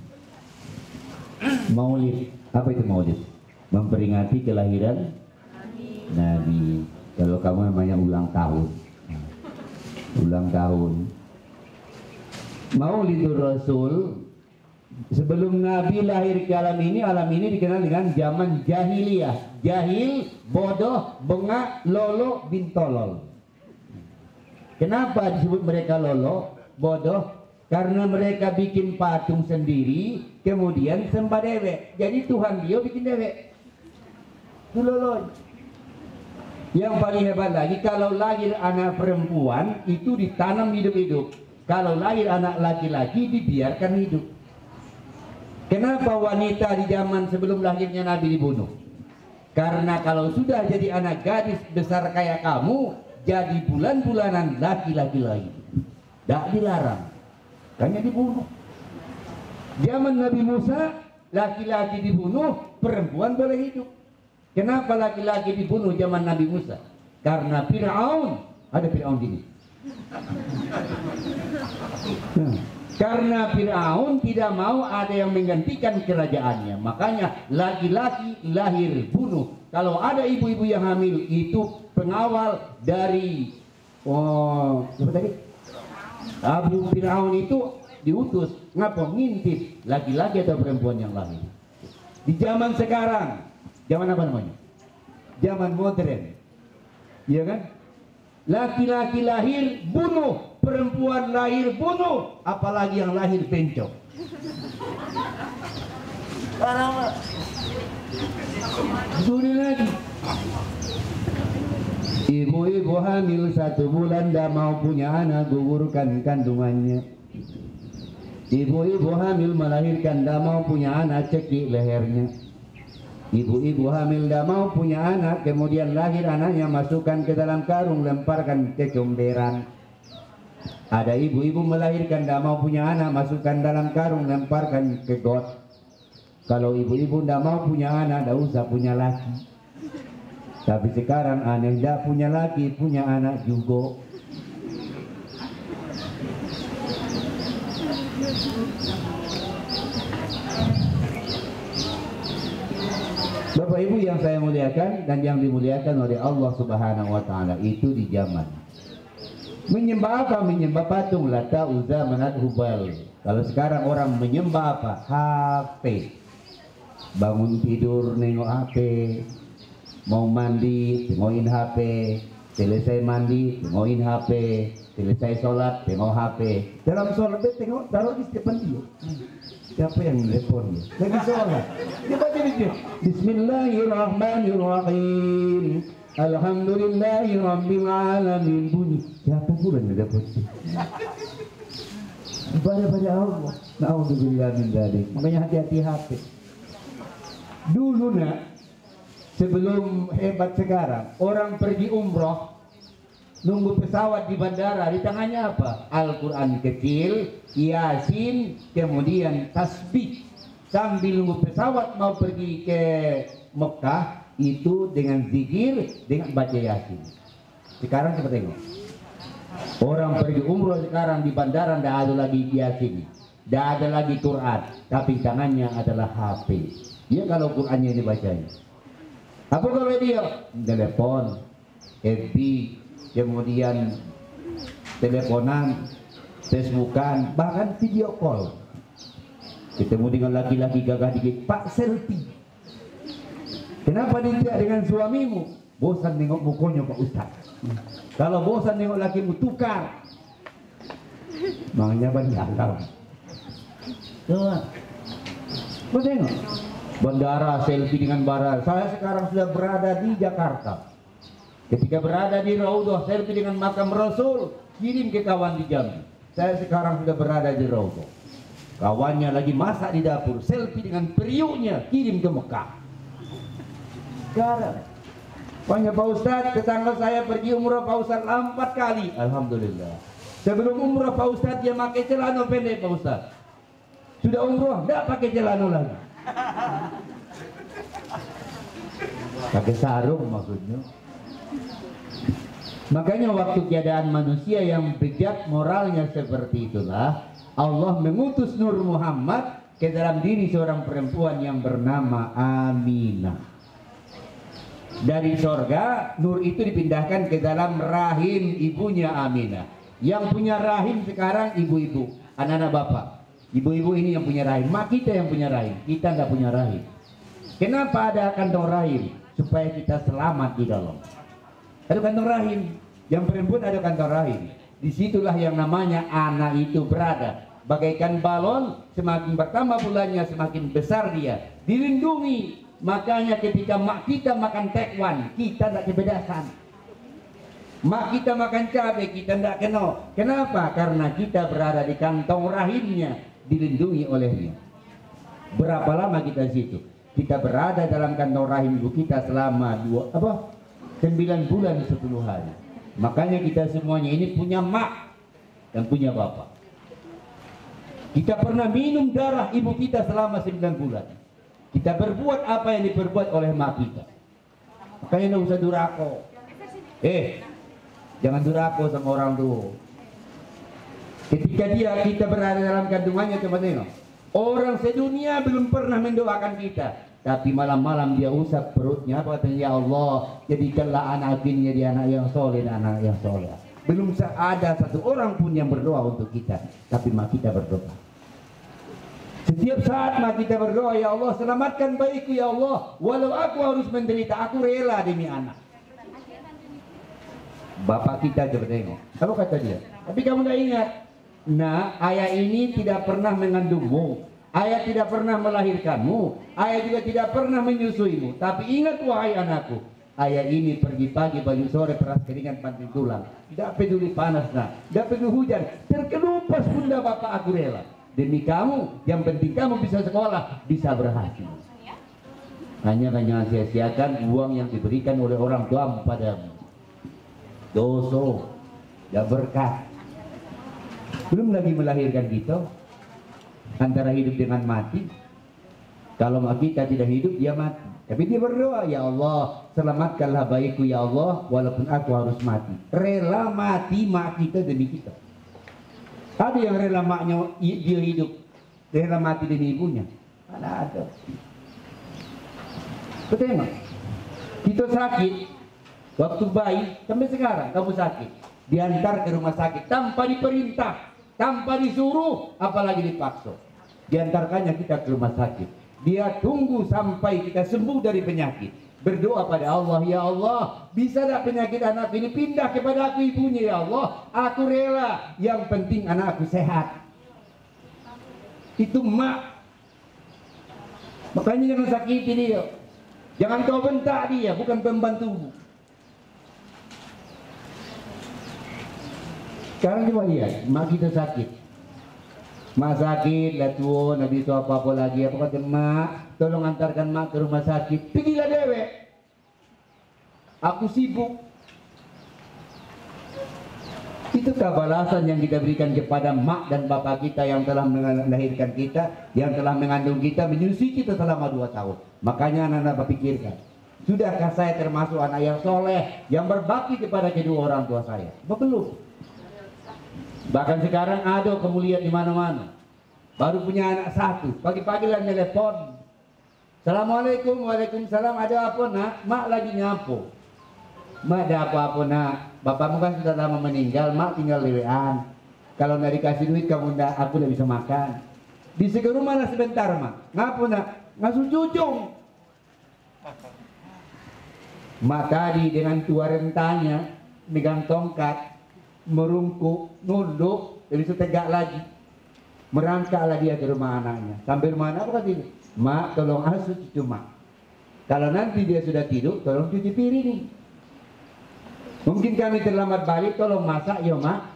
Speaker 6: Maulid, apa itu maulid? Memperingati kelahiran Nabi. Kalau kamu namanya ulang tahun. Ulang tahun. Maulidur Rasul, sebelum Nabi lahir ke alam ini dikenal dengan zaman jahiliyah. Jahil, bodoh, bengak, lolo, bintolol. Kenapa disebut mereka lolo, bodoh? Karena mereka bikin patung sendiri, kemudian sembah dewek. Jadi Tuhan dia bikin dewek. Itu lolo. Yang paling hebat lagi, kalau lahir anak perempuan itu ditanam hidup-hidup. Kalau lahir anak laki-laki dibiarkan hidup. Kenapa wanita di zaman sebelum lahirnya Nabi dibunuh? Karena kalau sudah jadi anak gadis besar kayak kamu, jadi bulan-bulanan laki-laki lagi. Tidak dilarang, hanya dibunuh. Zaman Nabi Musa, laki-laki dibunuh, perempuan boleh hidup. Kenapa laki-laki dibunuh zaman Nabi Musa? Karena Fir'aun, ada Fir'aun gini. Karena Fir'aun tidak mau ada yang menggantikan kerajaannya, makanya laki-laki lahir bunuh. Kalau ada ibu-ibu yang hamil itu pengawal dari Abu Fir'aun itu diutus ngapa ngintip laki-laki atau perempuan yang lahir. Di zaman sekarang, zaman apa namanya? Zaman modern, iya kan? Laki-laki lahir bunuh, perempuan lahir bunuh, apalagi yang lahir bencong. Sudah lagi. Ibu-ibu hamil 1 bulan dah mau punya anak, gugurkan kandungannya. Ibu-ibu hamil melahirkan dah mau punya anak, cekik lehernya. Ibu-ibu hamil dah mau punya anak, kemudian lahir anaknya, masukkan ke dalam karung, lemparkan ke comberan. Ada ibu-ibu melahirkan dah mau punya anak, masukkan dalam karung, lemparkan ke got. Kalau ibu-ibu dah mau punya anak, dah usah punya laki. Tapi sekarang aneh dah punya laki, punya anak juga. Bapak Ibu yang saya muliakan dan yang dimuliakan oleh Allah Subhanahu wa taala, itu di zaman menyembah apa? Menyembah patung, Lata, Uzza, Manat, Hubal. Kalau sekarang orang menyembah apa? HP. Bangun tidur nengok HP, mau mandi tengokin HP, selesai mandi tengokin HP, selesai sholat tengok HP. Dalam sholat tengok, taruh di depan dia. Siapa yang telepon dia? Lagi sholat. Dia baca dia. Bismillahirrahmanirrahim. Alhamdulillahirabbil alamin. Bunyi. Siapa pula yang telepon dia? Ibadah pada Allah. Na'udzubillah min dzalik. Makanya hati-hati HP. Dulu nak, sebelum hebat sekarang, orang pergi umroh, nunggu pesawat di bandara, di tangannya apa? Al-Quran kecil, Yasin, kemudian tasbih. Sambil nunggu pesawat mau pergi ke Mekah, itu dengan zikir, dengan baca Yasin. Sekarang kita tengok, orang pergi umroh sekarang di bandara tidak ada lagi Yasin, tidak ada lagi Quran, tapi tangannya adalah HP. Ya kalau Qurannya ini bacanya. Apa kalau dia? Telepon, FB, kemudian teleponan, Facebookan, bahkan video call. Ketemu dengan laki-laki gagah dikit, Pak selfie. Kenapa tidak dengan suamimu? Bosan nengok mukanya Pak Ustaz. Kalau bosan nengok lakimu, tukar. Makanya bandara. Kau tengok, bandara selfie dengan bandara. Saya sekarang sudah berada di Jakarta. Ketika berada di Raudhah, selfie dengan makam Rasul, kirim ke kawan di Jambi. Saya sekarang sudah berada di Raudhah. Kawannya lagi masak di dapur, selfie dengan periuknya, kirim ke Mekah. Sekarang, banyak Pak Ustadz, tetangga saya pergi umrah Pak Ustadz 4 kali. Alhamdulillah. Sebelum umrah Pak Ustadz dia pakai celana pendek Pak Ustadz. Sudah umrah, tidak pakai celana lagi. pakai sarung maksudnya. Makanya waktu keadaan manusia yang bejat moralnya seperti itulah, Allah mengutus Nur Muhammad ke dalam diri seorang perempuan yang bernama Aminah. Dari sorga, Nur itu dipindahkan ke dalam rahim ibunya Aminah. Yang punya rahim sekarang ibu-ibu, anak-anak bapak. Ibu-ibu ini yang punya rahim, mak kita yang punya rahim, kita nggak punya rahim. Kenapa ada kantong rahim? Supaya kita selamat di dalam. Ada kantong rahim, yang perempuan ada kantong rahim. Disitulah yang namanya anak itu berada. Bagaikan balon, semakin bertambah bulannya semakin besar dia. Dilindungi. Makanya ketika mak kita makan tekwan, kita tidak kebedasan. Mak kita makan cabai, kita tidak kenal. Kenapa? Karena kita berada di kantong rahimnya, dilindungi olehnya. Berapa lama kita di situ? Kita berada dalam kantong rahim ibu kita selama 9 bulan 10 hari. Makanya kita semuanya ini punya mak dan punya bapak. Kita pernah minum darah ibu kita selama 9 bulan. Kita berbuat apa yang diperbuat oleh mak kita. Makanya tidak usah durako. Jangan durako sama orang tua. Ketika kita berada dalam kandungannya, coba tengok. Orang sedunia belum pernah mendoakan kita, tapi malam-malam dia usap perutnya, apa katanya, ya Allah, jadikanlah anak ini jadi anak yang soleh dan anak yang soleh. Belum ada satu orang pun yang berdoa untuk kita, tapi mak kita berdoa. Setiap saat mak kita berdoa, ya Allah selamatkan bayiku ya Allah, walau aku harus menderita, aku rela demi anak. Bapak kita coba tengok, apa kata dia? Tapi kamu tidak ingat, nah ayah ini tidak pernah mengandungmu, ayah tidak pernah melahirkanmu, ayah juga tidak pernah menyusuimu. Tapi ingat wahai anakku, ayah ini pergi pagi balik sore peras keringat panting tulang, tidak peduli panas, tidak peduli hujan, terkelupas bunda bapak aku rela demi kamu. Yang penting kamu bisa sekolah, bisa berhasil. Hanya sia-siakan uang yang diberikan oleh orang tua padamu. Dosa, tidak berkah. Belum lagi melahirkan kita, antara hidup dengan mati. Kalau kita tidak hidup, dia mati. Tapi dia berdoa, ya Allah selamatkanlah bayiku ya Allah, walaupun aku harus mati. Rela mati mak kita demi kita. Ada yang rela maknya dia hidup, rela mati demi ibunya? Mana ada. Betul. Kita sakit waktu bayi sampai sekarang, kamu sakit diantar ke rumah sakit tanpa diperintah, tanpa disuruh, apalagi dipaksa. Diantarkannya kita ke rumah sakit, dia tunggu sampai kita sembuh dari penyakit. Berdoa pada Allah, ya Allah bisa tak penyakit anak ini pindah kepada aku ibunya ya Allah, aku rela, yang penting anakku sehat. Itu mak. Makanya jangan sakiti dia, jangan kau bentak dia, bukan pembantumu. Sekarang coba lihat, mak kita sakit. Mak sakit, lah tua, nabi itu apa-apa lagi. Apa kata mak, tolong antarkan mak ke rumah sakit. Pergilah dewek, aku sibuk. Itukah balasan yang kita berikan kepada mak dan bapak kita yang telah melahirkan kita, yang telah mengandung kita, menyusui kita selama 2 tahun. Makanya anak-anak berpikirkan, sudahkah saya termasuk anak yang soleh, yang berbakti kepada kedua orang tua saya? Belum. Bahkan sekarang ada kemuliaan di mana-mana. Baru punya anak 1, pagi-pagi lah telepon. Assalamualaikum, waalaikumsalam. Ada apa nak? Mak lagi nyapu. Mak ada apa-apa nak? Bapakmu kan sudah lama meninggal, mak tinggal lewean. Kalau nggak dikasih duit kamu aku tidak bisa makan. Di rumah lah sebentar mak. Ngapu nak? Ngasuh cucung. Mak tadi dengan tua rentanya megang tongkat, merungkuk, nunduk, jadi tegak lagi, merangkaklah dia ke rumah anaknya. Sampai rumah anak apa tadi? Mak tolong asuh cucu mak. Kalau nanti dia sudah tidur, tolong cuci piring. Mungkin kami terlambat balik, tolong masak ya mak.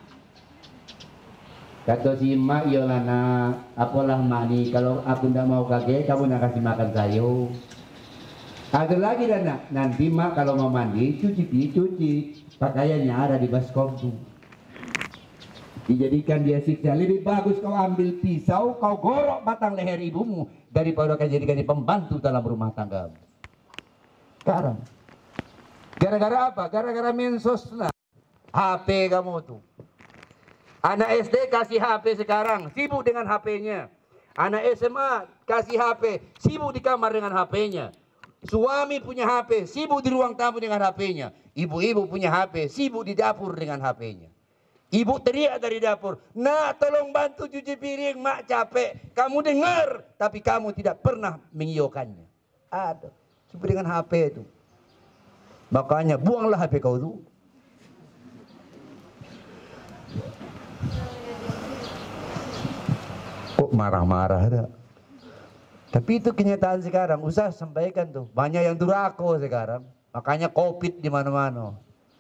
Speaker 6: Kata si mak, ya nak, apalah mak nih, kalau aku tidak mau kakek, kamu nak kasih makan saya. Ada lagi dan nak, nanti mak kalau mau mandi, cuci pakaiannya ada di baskomku. Dijadikan dia siksa. Lebih bagus kau ambil pisau, kau gorok batang leher ibumu, daripada kau jadikan dia pembantu dalam rumah tangga. Sekarang. Gara-gara apa? Gara-gara mensosna. HP kamu tuh. Anak SD kasih HP sekarang, sibuk dengan HP-nya. Anak SMA kasih HP, sibuk di kamar dengan HP-nya. Suami punya HP, sibuk di ruang tamu dengan HP-nya. Ibu-ibu punya HP, sibuk di dapur dengan HP-nya. Ibu teriak dari dapur, "Nak, tolong bantu cuci piring, mak capek." Kamu dengar, tapi kamu tidak pernah mengiyakannya. Ada, sibuk dengan HP itu. Makanya buanglah HP kau itu. Kok marah-marah ada? Tapi itu kenyataan sekarang. Usah sampaikan tuh. Banyak yang durako sekarang. Makanya COVID di mana-mana.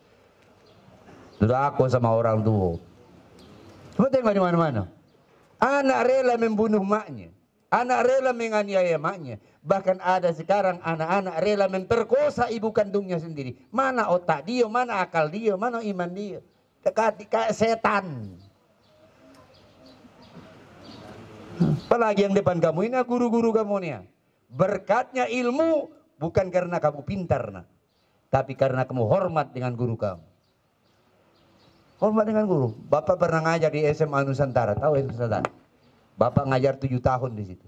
Speaker 6: Durako sama orang tua. Coba tengok di mana-mana. Anak rela membunuh maknya. Anak rela menganiaya maknya. Bahkan ada sekarang anak-anak rela memperkosa ibu kandungnya sendiri. Mana otak dia, mana akal dia, mana iman dia. Kayak setan. Apalagi yang depan kamu ini guru-guru kamu nih. Berkatnya ilmu bukan karena kamu pintar, nah, tapi karena kamu hormat dengan guru kamu. Hormat dengan guru. Bapak pernah ngajar di SMA Nusantara, tahu SMA Nusantara? Bapak ngajar 7 tahun di situ.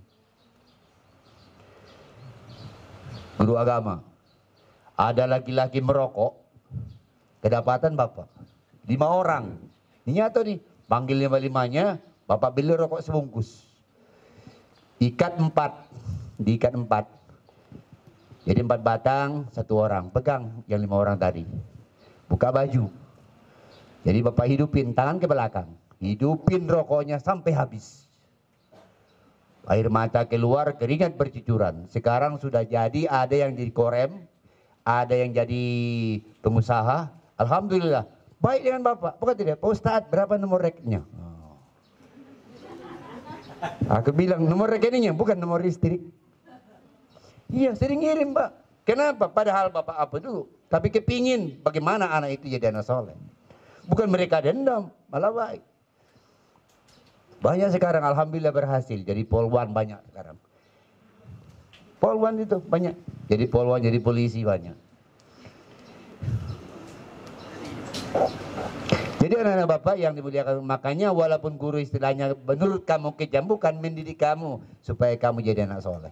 Speaker 6: Guru agama. Ada laki-laki merokok, kedapatan bapak 5 orang. Ini nyata nih, panggil 5-5-nya, bapak beli rokok sebungkus. Ikat 4, diikat 4. Jadi 4 batang, 1 orang. Pegang yang 5 orang tadi. Buka baju. Jadi bapak hidupin tangan ke belakang. Hidupin rokoknya sampai habis. Air mata keluar, keringat bercucuran. Sekarang sudah jadi, ada yang jadi korem, ada yang jadi pengusaha. Alhamdulillah. Baik dengan bapak. Bukan tidak? Pak Ustadz, berapa nomor reknya? Aku bilang nomor rekeningnya bukan nomor listrik. Iya, sering ngirim, Pak. Kenapa? Padahal bapak apa dulu, tapi kepingin bagaimana anak itu jadi anak soleh. Bukan mereka dendam, malah baik. Banyak sekarang alhamdulillah berhasil. Jadi polwan banyak sekarang. Polwan itu banyak. Jadi polwan, jadi polisi banyak. Jadi anak-anak bapak yang dimuliakan, makanya walaupun guru istilahnya menurut kamu kejam, bukan mendidik kamu supaya kamu jadi anak soleh.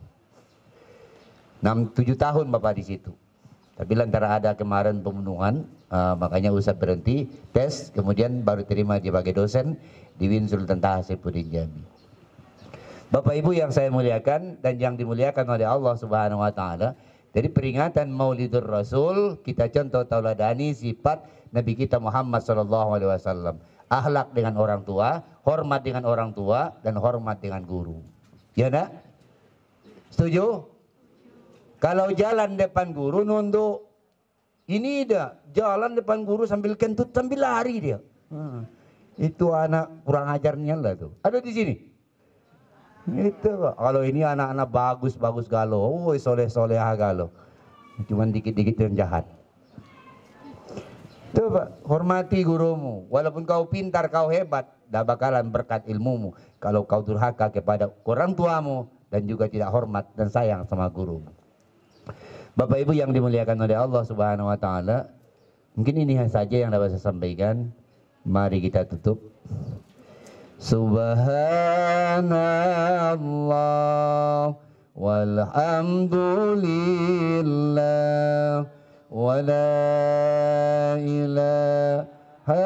Speaker 6: 6-7 tahun bapak di situ. Tapi lantaran ada kemarin pembunuhan, makanya usah berhenti tes, kemudian baru terima sebagai dosen di Win Sultan Taha Saifuddin Jambi. Bapak Ibu yang saya muliakan dan yang dimuliakan oleh Allah Subhanahu wa taala, dari peringatan Maulidur Rasul kita contoh tauladani sifat Nabi kita Muhammad SAW. Akhlak dengan orang tua, hormat dengan orang tua, dan hormat dengan guru. Ya nak? Setuju? Kalau jalan depan guru nunduk. Ini dah, jalan depan guru sambil kentut, sambil lari dia. Itu anak kurang ajarnya lah tuh. Ada di sini? Itu Pak. Kalau ini anak-anak bagus-bagus galau. Oh, soleh-solehah galau. Cuman dikit-dikit yang jahat. Tuh Pak, hormati gurumu. Walaupun kau pintar, kau hebat, dah bakalan berkat ilmumu. Kalau kau durhaka kepada orang tuamu dan juga tidak hormat dan sayang sama gurumu. Bapak Ibu yang dimuliakan oleh Allah Subhanahu wa taala, mungkin ini saja yang dapat saya sampaikan. Mari kita tutup. Subhanallah walhamdulillah wa la ilaha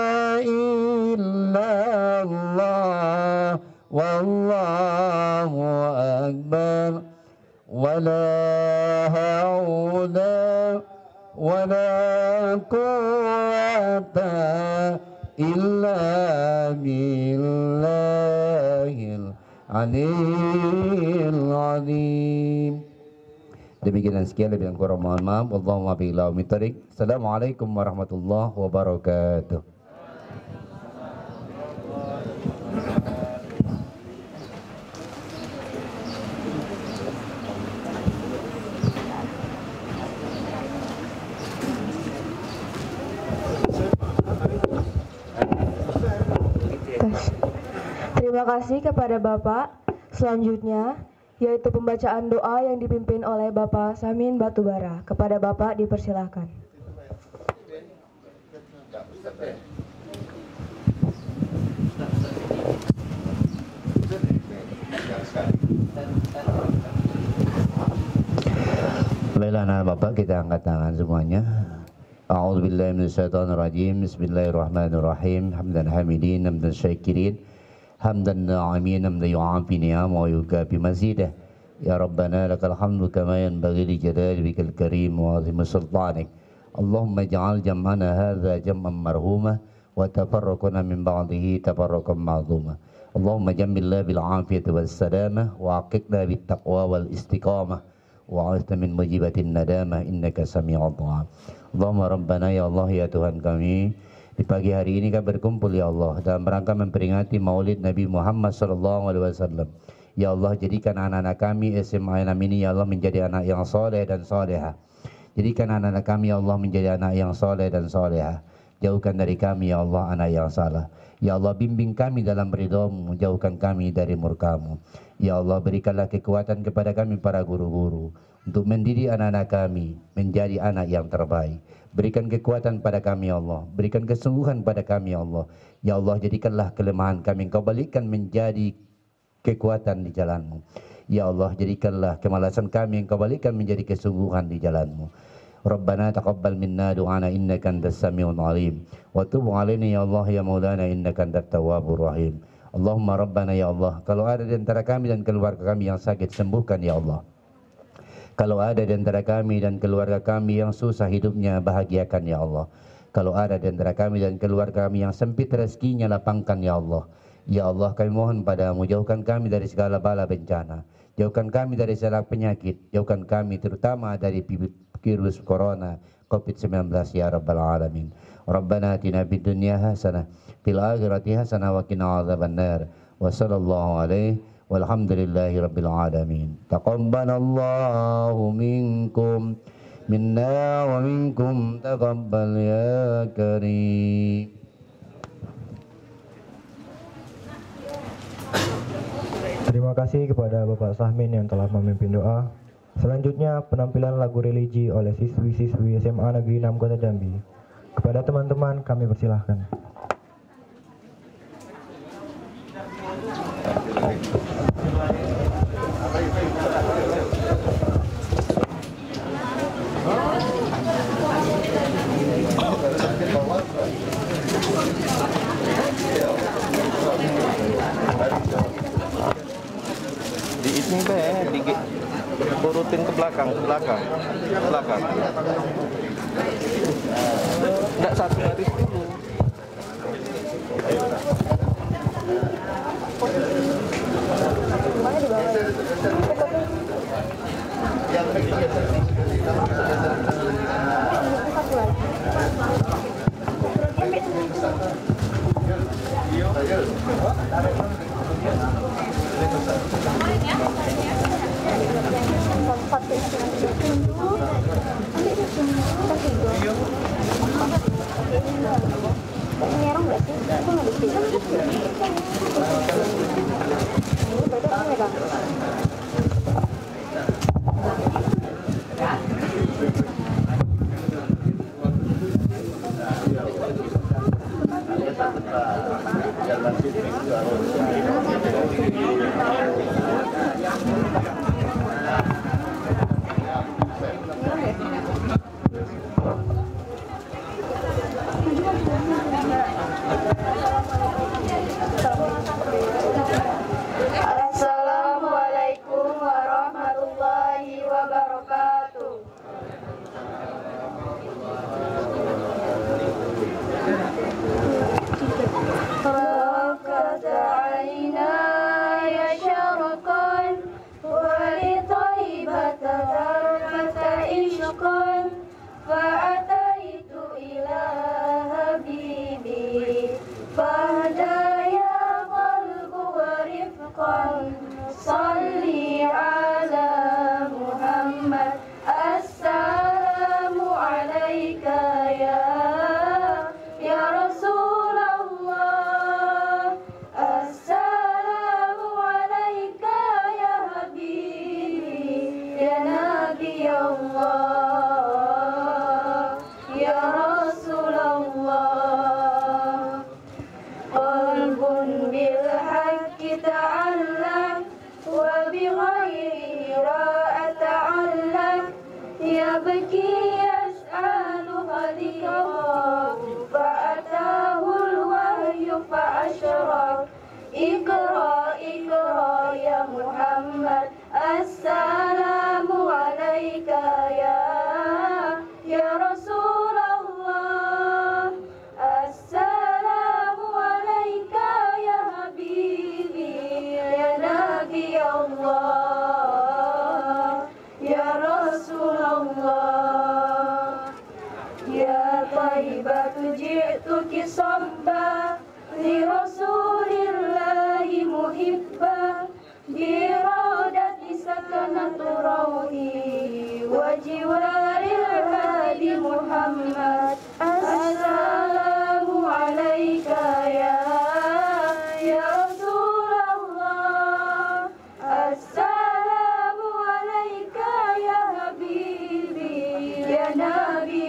Speaker 6: illallah wallahu akbar wa la haula wa la quwwata illa billahil aliyil azim. Demikian dan sekian, lebih kurang mohon maaf. Allahumma billahi min tariq. Assalamualaikum warahmatullahi wabarakatuh.
Speaker 4: Terima kasih kepada Bapak. Selanjutnya yaitu pembacaan doa yang dipimpin oleh Bapak Samin Batubara. Kepada Bapak dipersilahkan.
Speaker 6: Baiklah anak Bapak, kita angkat tangan semuanya. A'udzubillahi minasyaitonirrajim. Bismillahirrahmanirrahim. Hamdan hamidin, hamdan syakirin, hamdan na'imin, hamdan yu'afi ni'am wa yukafi mazidah. Ya Rabbana lakal hamdu kama yanbaghi li jalali bikal karim wa azimi sultanik. Allahumma ij'al jam'ana hadza jam'an marhuma wa tafarraqana min ba'dihi tafarraqan ma'zuma. Allahumma jammilna bil afiyati was salamah wa aqiqna bit taqwa wal istiqamah wa a'idna min mujibatin nadamah innaka sami'ud du'a. Allahumma rabbana ya Allah ya Tuhan kami, di pagi hari ini kami berkumpul ya Allah dalam rangka memperingati Maulid Nabi Muhammad sallallahu alaihi wasallam. Ya Allah, jadikan anak-anak kami SMA 6 ini ya Allah menjadi anak yang soleh dan solehah. Jadikan anak-anak kami ya Allah menjadi anak yang soleh dan solehah. Jauhkan dari kami ya Allah anak yang salah. Ya Allah, bimbing kami dalam ridha-Mu, jauhkan kami dari murka-Mu. Ya Allah, berikanlah kekuatan kepada kami para guru-guru untuk mendidik anak-anak kami menjadi anak yang terbaik. Berikan kekuatan pada kami ya Allah, berikan kesungguhan pada kami ya Allah. Ya Allah, jadikanlah kelemahan kami Engkau balikkan menjadi kekuatan di jalan-Mu. Ya Allah, jadikanlah kemalasan kami Engkau balikkan menjadi kesungguhan di jalan-Mu. Rabbana taqabbal minna du'ana innaka antas samiul alim wa tub 'alaina ya Allah ya maulana innaka antat tawwabur rahim. Allahumma rabbana ya Allah, kalau ada di antara kami dan keluarga kami yang sakit, sembuhkan ya Allah. Kalau ada di antara kami dan keluarga kami yang susah hidupnya, bahagiakan ya Allah. Kalau ada di antara kami dan keluarga kami yang sempit rezekinya, lapangkan ya Allah. Ya Allah, kami mohon padamu, jauhkan kami dari segala bala bencana, jauhkan kami dari segala penyakit, jauhkan kami terutama dari virus corona COVID-19 ya Rabbal Alamin. Rabbana atina fid dunya hasanah fil akhirati hasanah wa qina adzabannar. Wa sallallahu alaihi walhamdulillahi rabbil alamin. Taqabbalallahu minkum minna wa minkum taqabbal ya karim.
Speaker 3: Terima kasih kepada Bapak Sahmin yang telah memimpin doa. Selanjutnya penampilan lagu religi oleh siswi-siswi SMA Negeri 6 Kota Jambi. Kepada teman-teman kami persilahkan.
Speaker 7: Di ini urutin ke belakang. Enggak satu baris dulu.
Speaker 8: الفلك يسأل خليقا فأتاه الوحي فأشرق اقرأ اقرأ يا محمد السلام عليك يا رسول الله السلام عليك يا حبيبي يا نبي الله يا رسول الله يا طيبة جئتك صبا لرسول الله محبا بإرادة سكنة روحي وجوار الهادي محمد السلام عليك يا رسول الله السلام عليك يا حبيبي يا نبي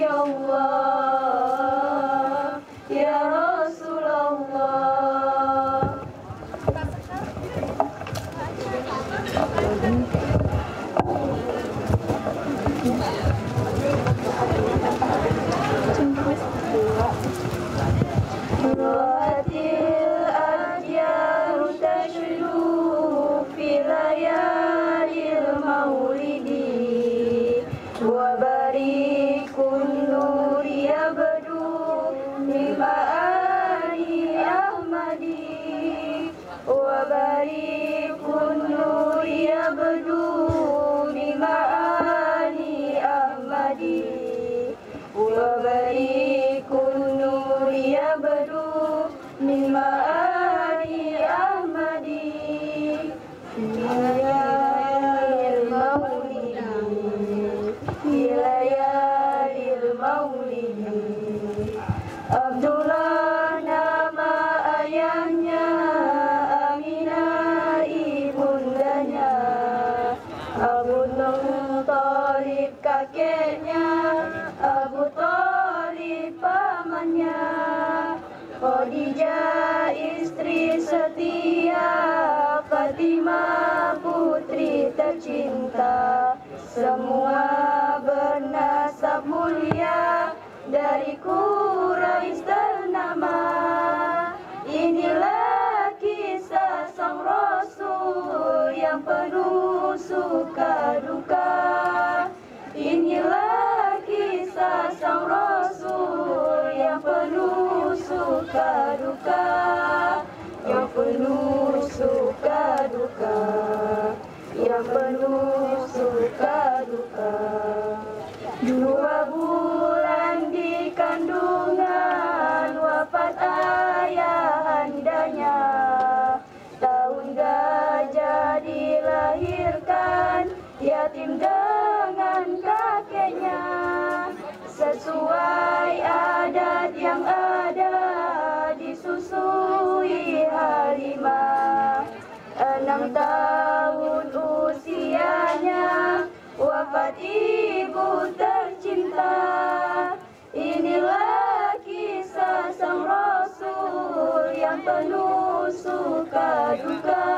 Speaker 8: الله يا رسول الله رأت الأديار تشلو في ليالي المولد وبريق النور يبدو بمعاني أحمد وبريق النور يبدو بمعاني أحمد وبريق النور يبدو من معاني أحمد في ليالي المولد في ليالي المولد Abdullah nama ayahnya, Aminah ibundanya, Abu Thalib kakeknya, Abu Thalib pamannya, Khadijah istri setia, Fatimah putri tercinta, semua bernasab mulia dari Quraisy ternama. Inilah kisah sang Rasul yang penuh suka duka. Inilah kisah sang Rasul yang penuh suka duka, yang penuh suka duka, yang penuh suka duka. 2 bulan di kandungan wafat ayahandanya, tahun gajah dilahirkan yatim dengan kakeknya. Sesuai adat yang ada disusui Halimah, 6 tahun usianya wafat ibu tercinta. Inilah kisah sang Rasul yang penuh suka duka.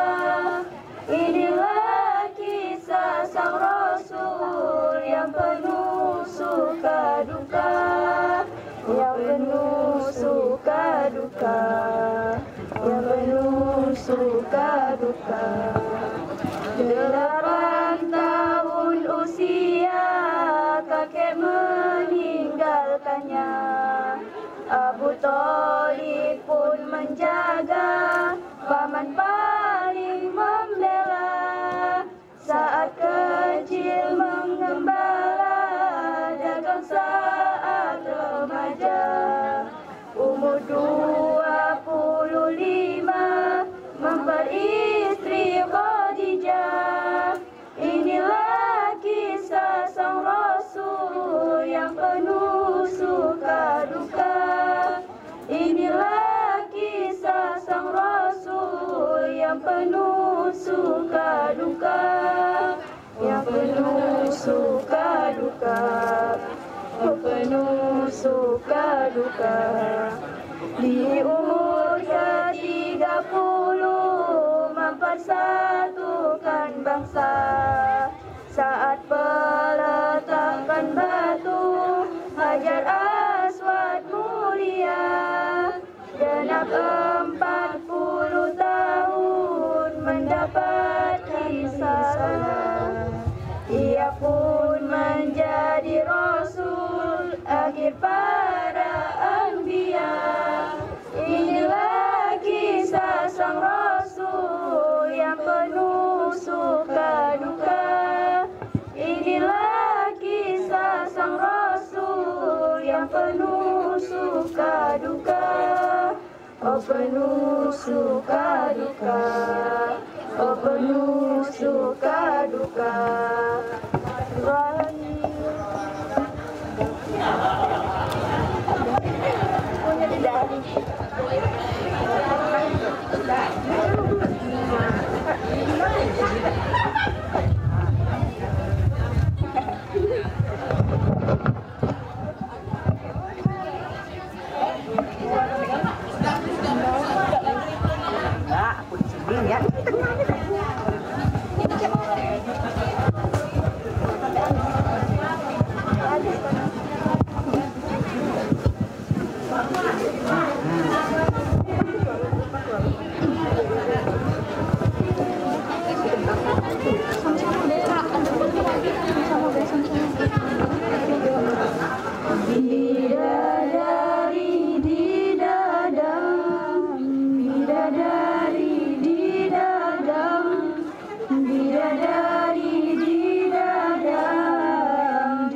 Speaker 8: Inilah kisah sang Rasul yang penuh suka duka, yang penuh suka duka, yang penuh suka duka. 8 tahun usia kakek meninggalkannya, Abu Thalib pun menjaga, paman paling membela. Saat kecil mengembala, dagang saat remaja, umur 25 memperistri Khadijah. Inilah kisah sang Rasul yang penuh suka duka. Inilah kisah sang Rasul yang penuh suka duka, yang penuh suka duka, yang penuh suka duka. Di umur ke-30 mempersatukan bangsa, saat peletakan akhir para anbiya. Inilah kisah sang Rasul yang penuh suka duka. Inilah kisah sang Rasul yang penuh suka duka. Oh penuh suka duka, oh penuh suka duka. Punya tidak. Bidadari di dadam, bidadari di dadam, bidadari di dadam,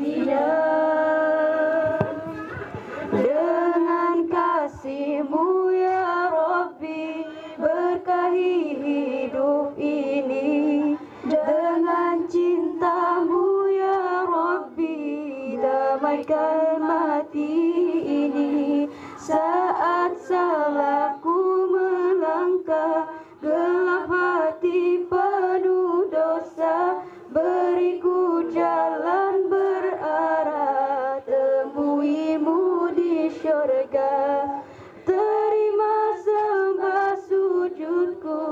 Speaker 8: dengan kasih-Mu ya Rabbi, berkahi hidup ini, dengan cinta-Mu ya Rabbi, damaikan mati ini. Saat salahku melangkah, gelap hati penuh dosa, beriku jalan berarah, temui-Mu di syurga. Terima sembah sujudku,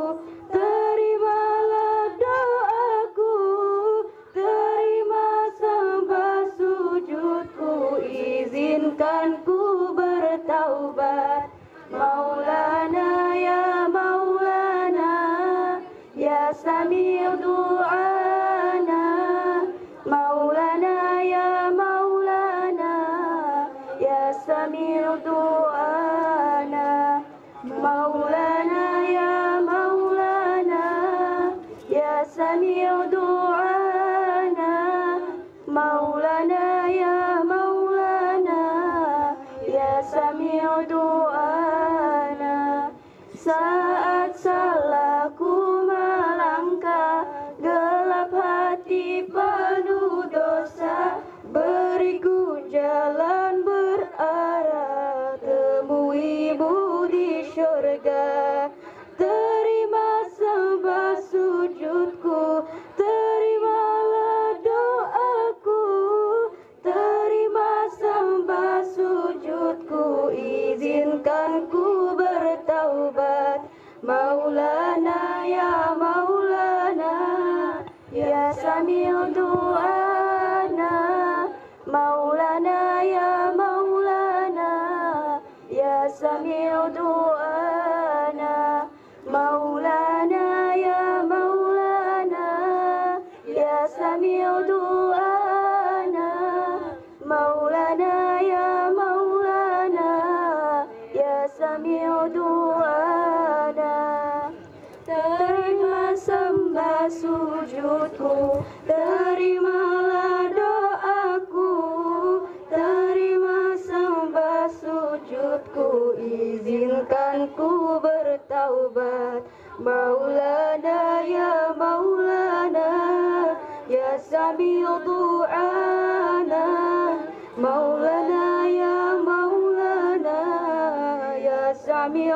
Speaker 8: terimalah doaku, terima sembah sujudku, izinkan ku bertaubat. Maulana ya Maulana, ya Sami' du'ana. Maulana ya Maulana, ya Sami' du'ana. Maulana ya Maulana, ya Sami' du'ana. Maulana ya Maulana, ya Sami' du'ana. Saat salahku melangkah, gelap hati penuh dosa, beriku jalan berarah, temui-Mu di syurga. Terima sembah sujudku, terimalah doaku, terima sembah sujudku, izinkan ku bertaubat. Maulana ya Maulana, ya Sami' du'ana. Maulana ya Maulana, ya Sami' du'ana. Maulana ya Maulana, ya Sami' du'ana. Maulana ya Maulana, ya Sami' du'ana. Terima sembah sujudku, terimalah doaku, terima sembah sujudku, izinkan ku bertaubat. Maulana ya Maulana, ya Sami' du'ana. Maulana ya Maulana, ya Sami'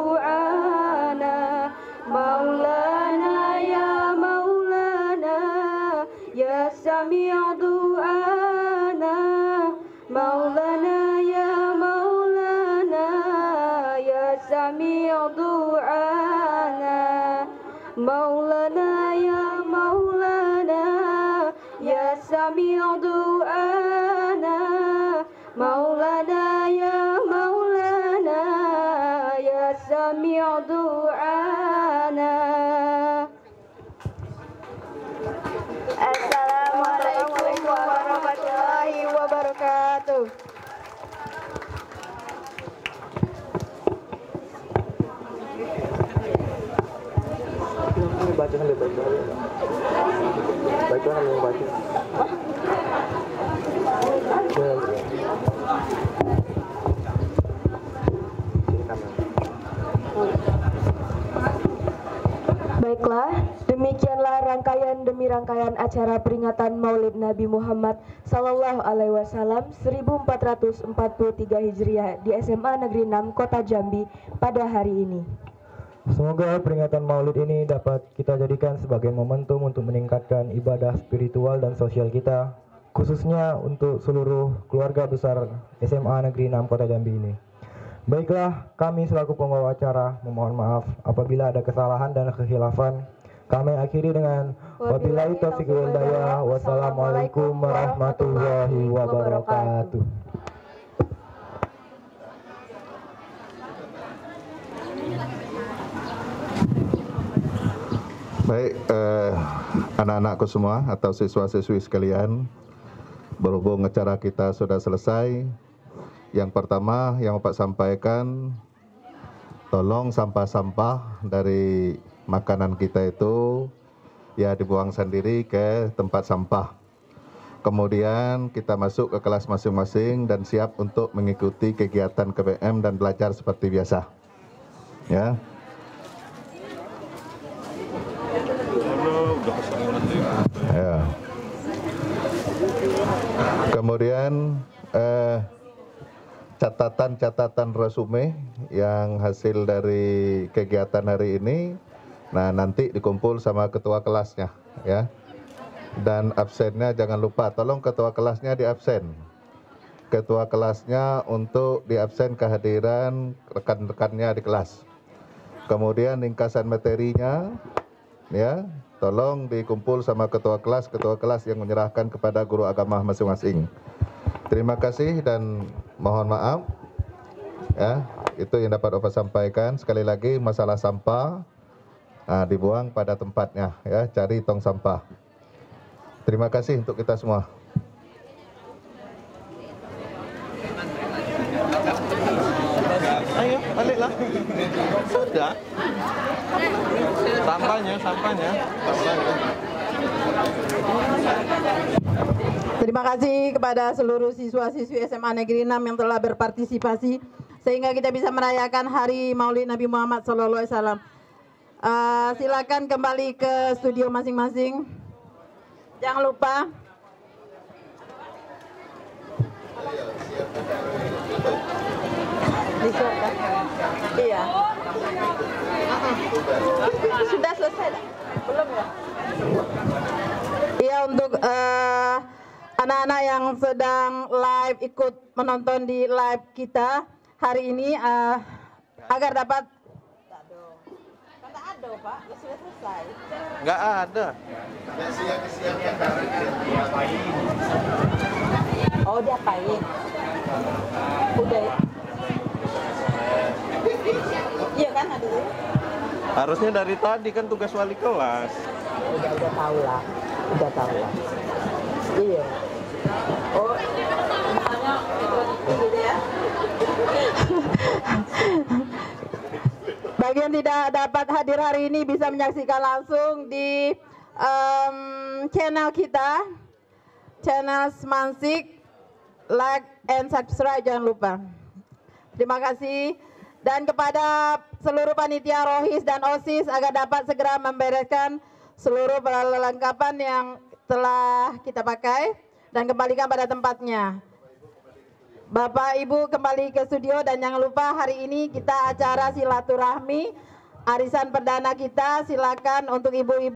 Speaker 8: du'ana. Maulana ya Maulana, ya Sami' du'ana. Maulana ya Maulana, ya Sami' du'ana. Maulana ya Maulana, ya Sami' du'ana. Maulana ya Maulana, ya Sami' du'ana. Assalamualaikum warahmatullahi wabarakatuh. rangkaian acara peringatan Maulid Nabi Muhammad Sallallahu Alaihi Wasallam 1443 Hijriah di SMA Negeri 6 Kota Jambi pada hari ini.
Speaker 3: Semoga peringatan Maulid ini dapat kita jadikan sebagai momentum untuk meningkatkan ibadah spiritual dan sosial kita, khususnya untuk seluruh keluarga besar SMA Negeri 6 Kota Jambi ini. Baiklah, kami selaku pembawa acara memohon maaf apabila ada kesalahan dan kekhilafan. Kami akhiri dengan wabillahi taufiq wal hidayah. Wassalamualaikum warahmatullahi wabarakatuh.
Speaker 5: Baik, anak-anakku semua atau siswa-siswi sekalian, berhubung acara kita sudah selesai, yang pertama yang Bapak sampaikan, tolong sampah-sampah dari makanan kita itu ya dibuang sendiri ke tempat sampah. Kemudian kita masuk ke kelas masing-masing dan siap untuk mengikuti kegiatan KBM dan belajar seperti biasa. Ya. Ya. Kemudian catatan resume yang hasil dari kegiatan hari ini, nah nanti dikumpul sama ketua kelasnya ya. Dan absennya jangan lupa, tolong ketua kelasnya di absen. Ketua kelasnya untuk di absen kehadiran rekan-rekannya di kelas. Kemudian ringkasan materinya ya, tolong dikumpul sama ketua kelas yang menyerahkan kepada guru agama masing-masing. Terima kasih dan mohon maaf ya, itu yang dapat Bapak sampaikan. Sekali lagi masalah sampah dibuang pada tempatnya ya, cari tong sampah. Terima kasih untuk kita semua.
Speaker 7: Ayo, baliklah. Sudah. Sampahnya.
Speaker 9: Terima kasih kepada seluruh siswa-siswi SMA Negeri 6 yang telah berpartisipasi sehingga kita bisa merayakan Hari Maulid Nabi Muhammad SAW. Silakan kembali ke studio masing-masing. Jangan lupa disiapkan. Iya. Sudah selesai dah? Belum ya? Iya, untuk anak-anak yang sedang live ikut menonton di live kita hari ini agar dapat ada Pak, ya sudah selesai.
Speaker 7: Nggak ada.
Speaker 9: Oh, diapain? Udah. Iya kan ada.
Speaker 7: Harusnya dari tadi kan tugas wali kelas.
Speaker 9: Udah tahu lah. Iya. Oh, makanya gitu ya. Bagi yang tidak dapat hadir hari ini bisa menyaksikan langsung di channel kita, channel Semansik, like and subscribe jangan lupa. Terima kasih. Dan kepada seluruh panitia Rohis dan OSIS agar dapat segera membereskan seluruh perlengkapan yang telah kita pakai dan kembalikan pada tempatnya. Bapak Ibu kembali ke studio dan jangan lupa hari ini kita acara silaturahmi arisan perdana kita, silakan untuk ibu-ibu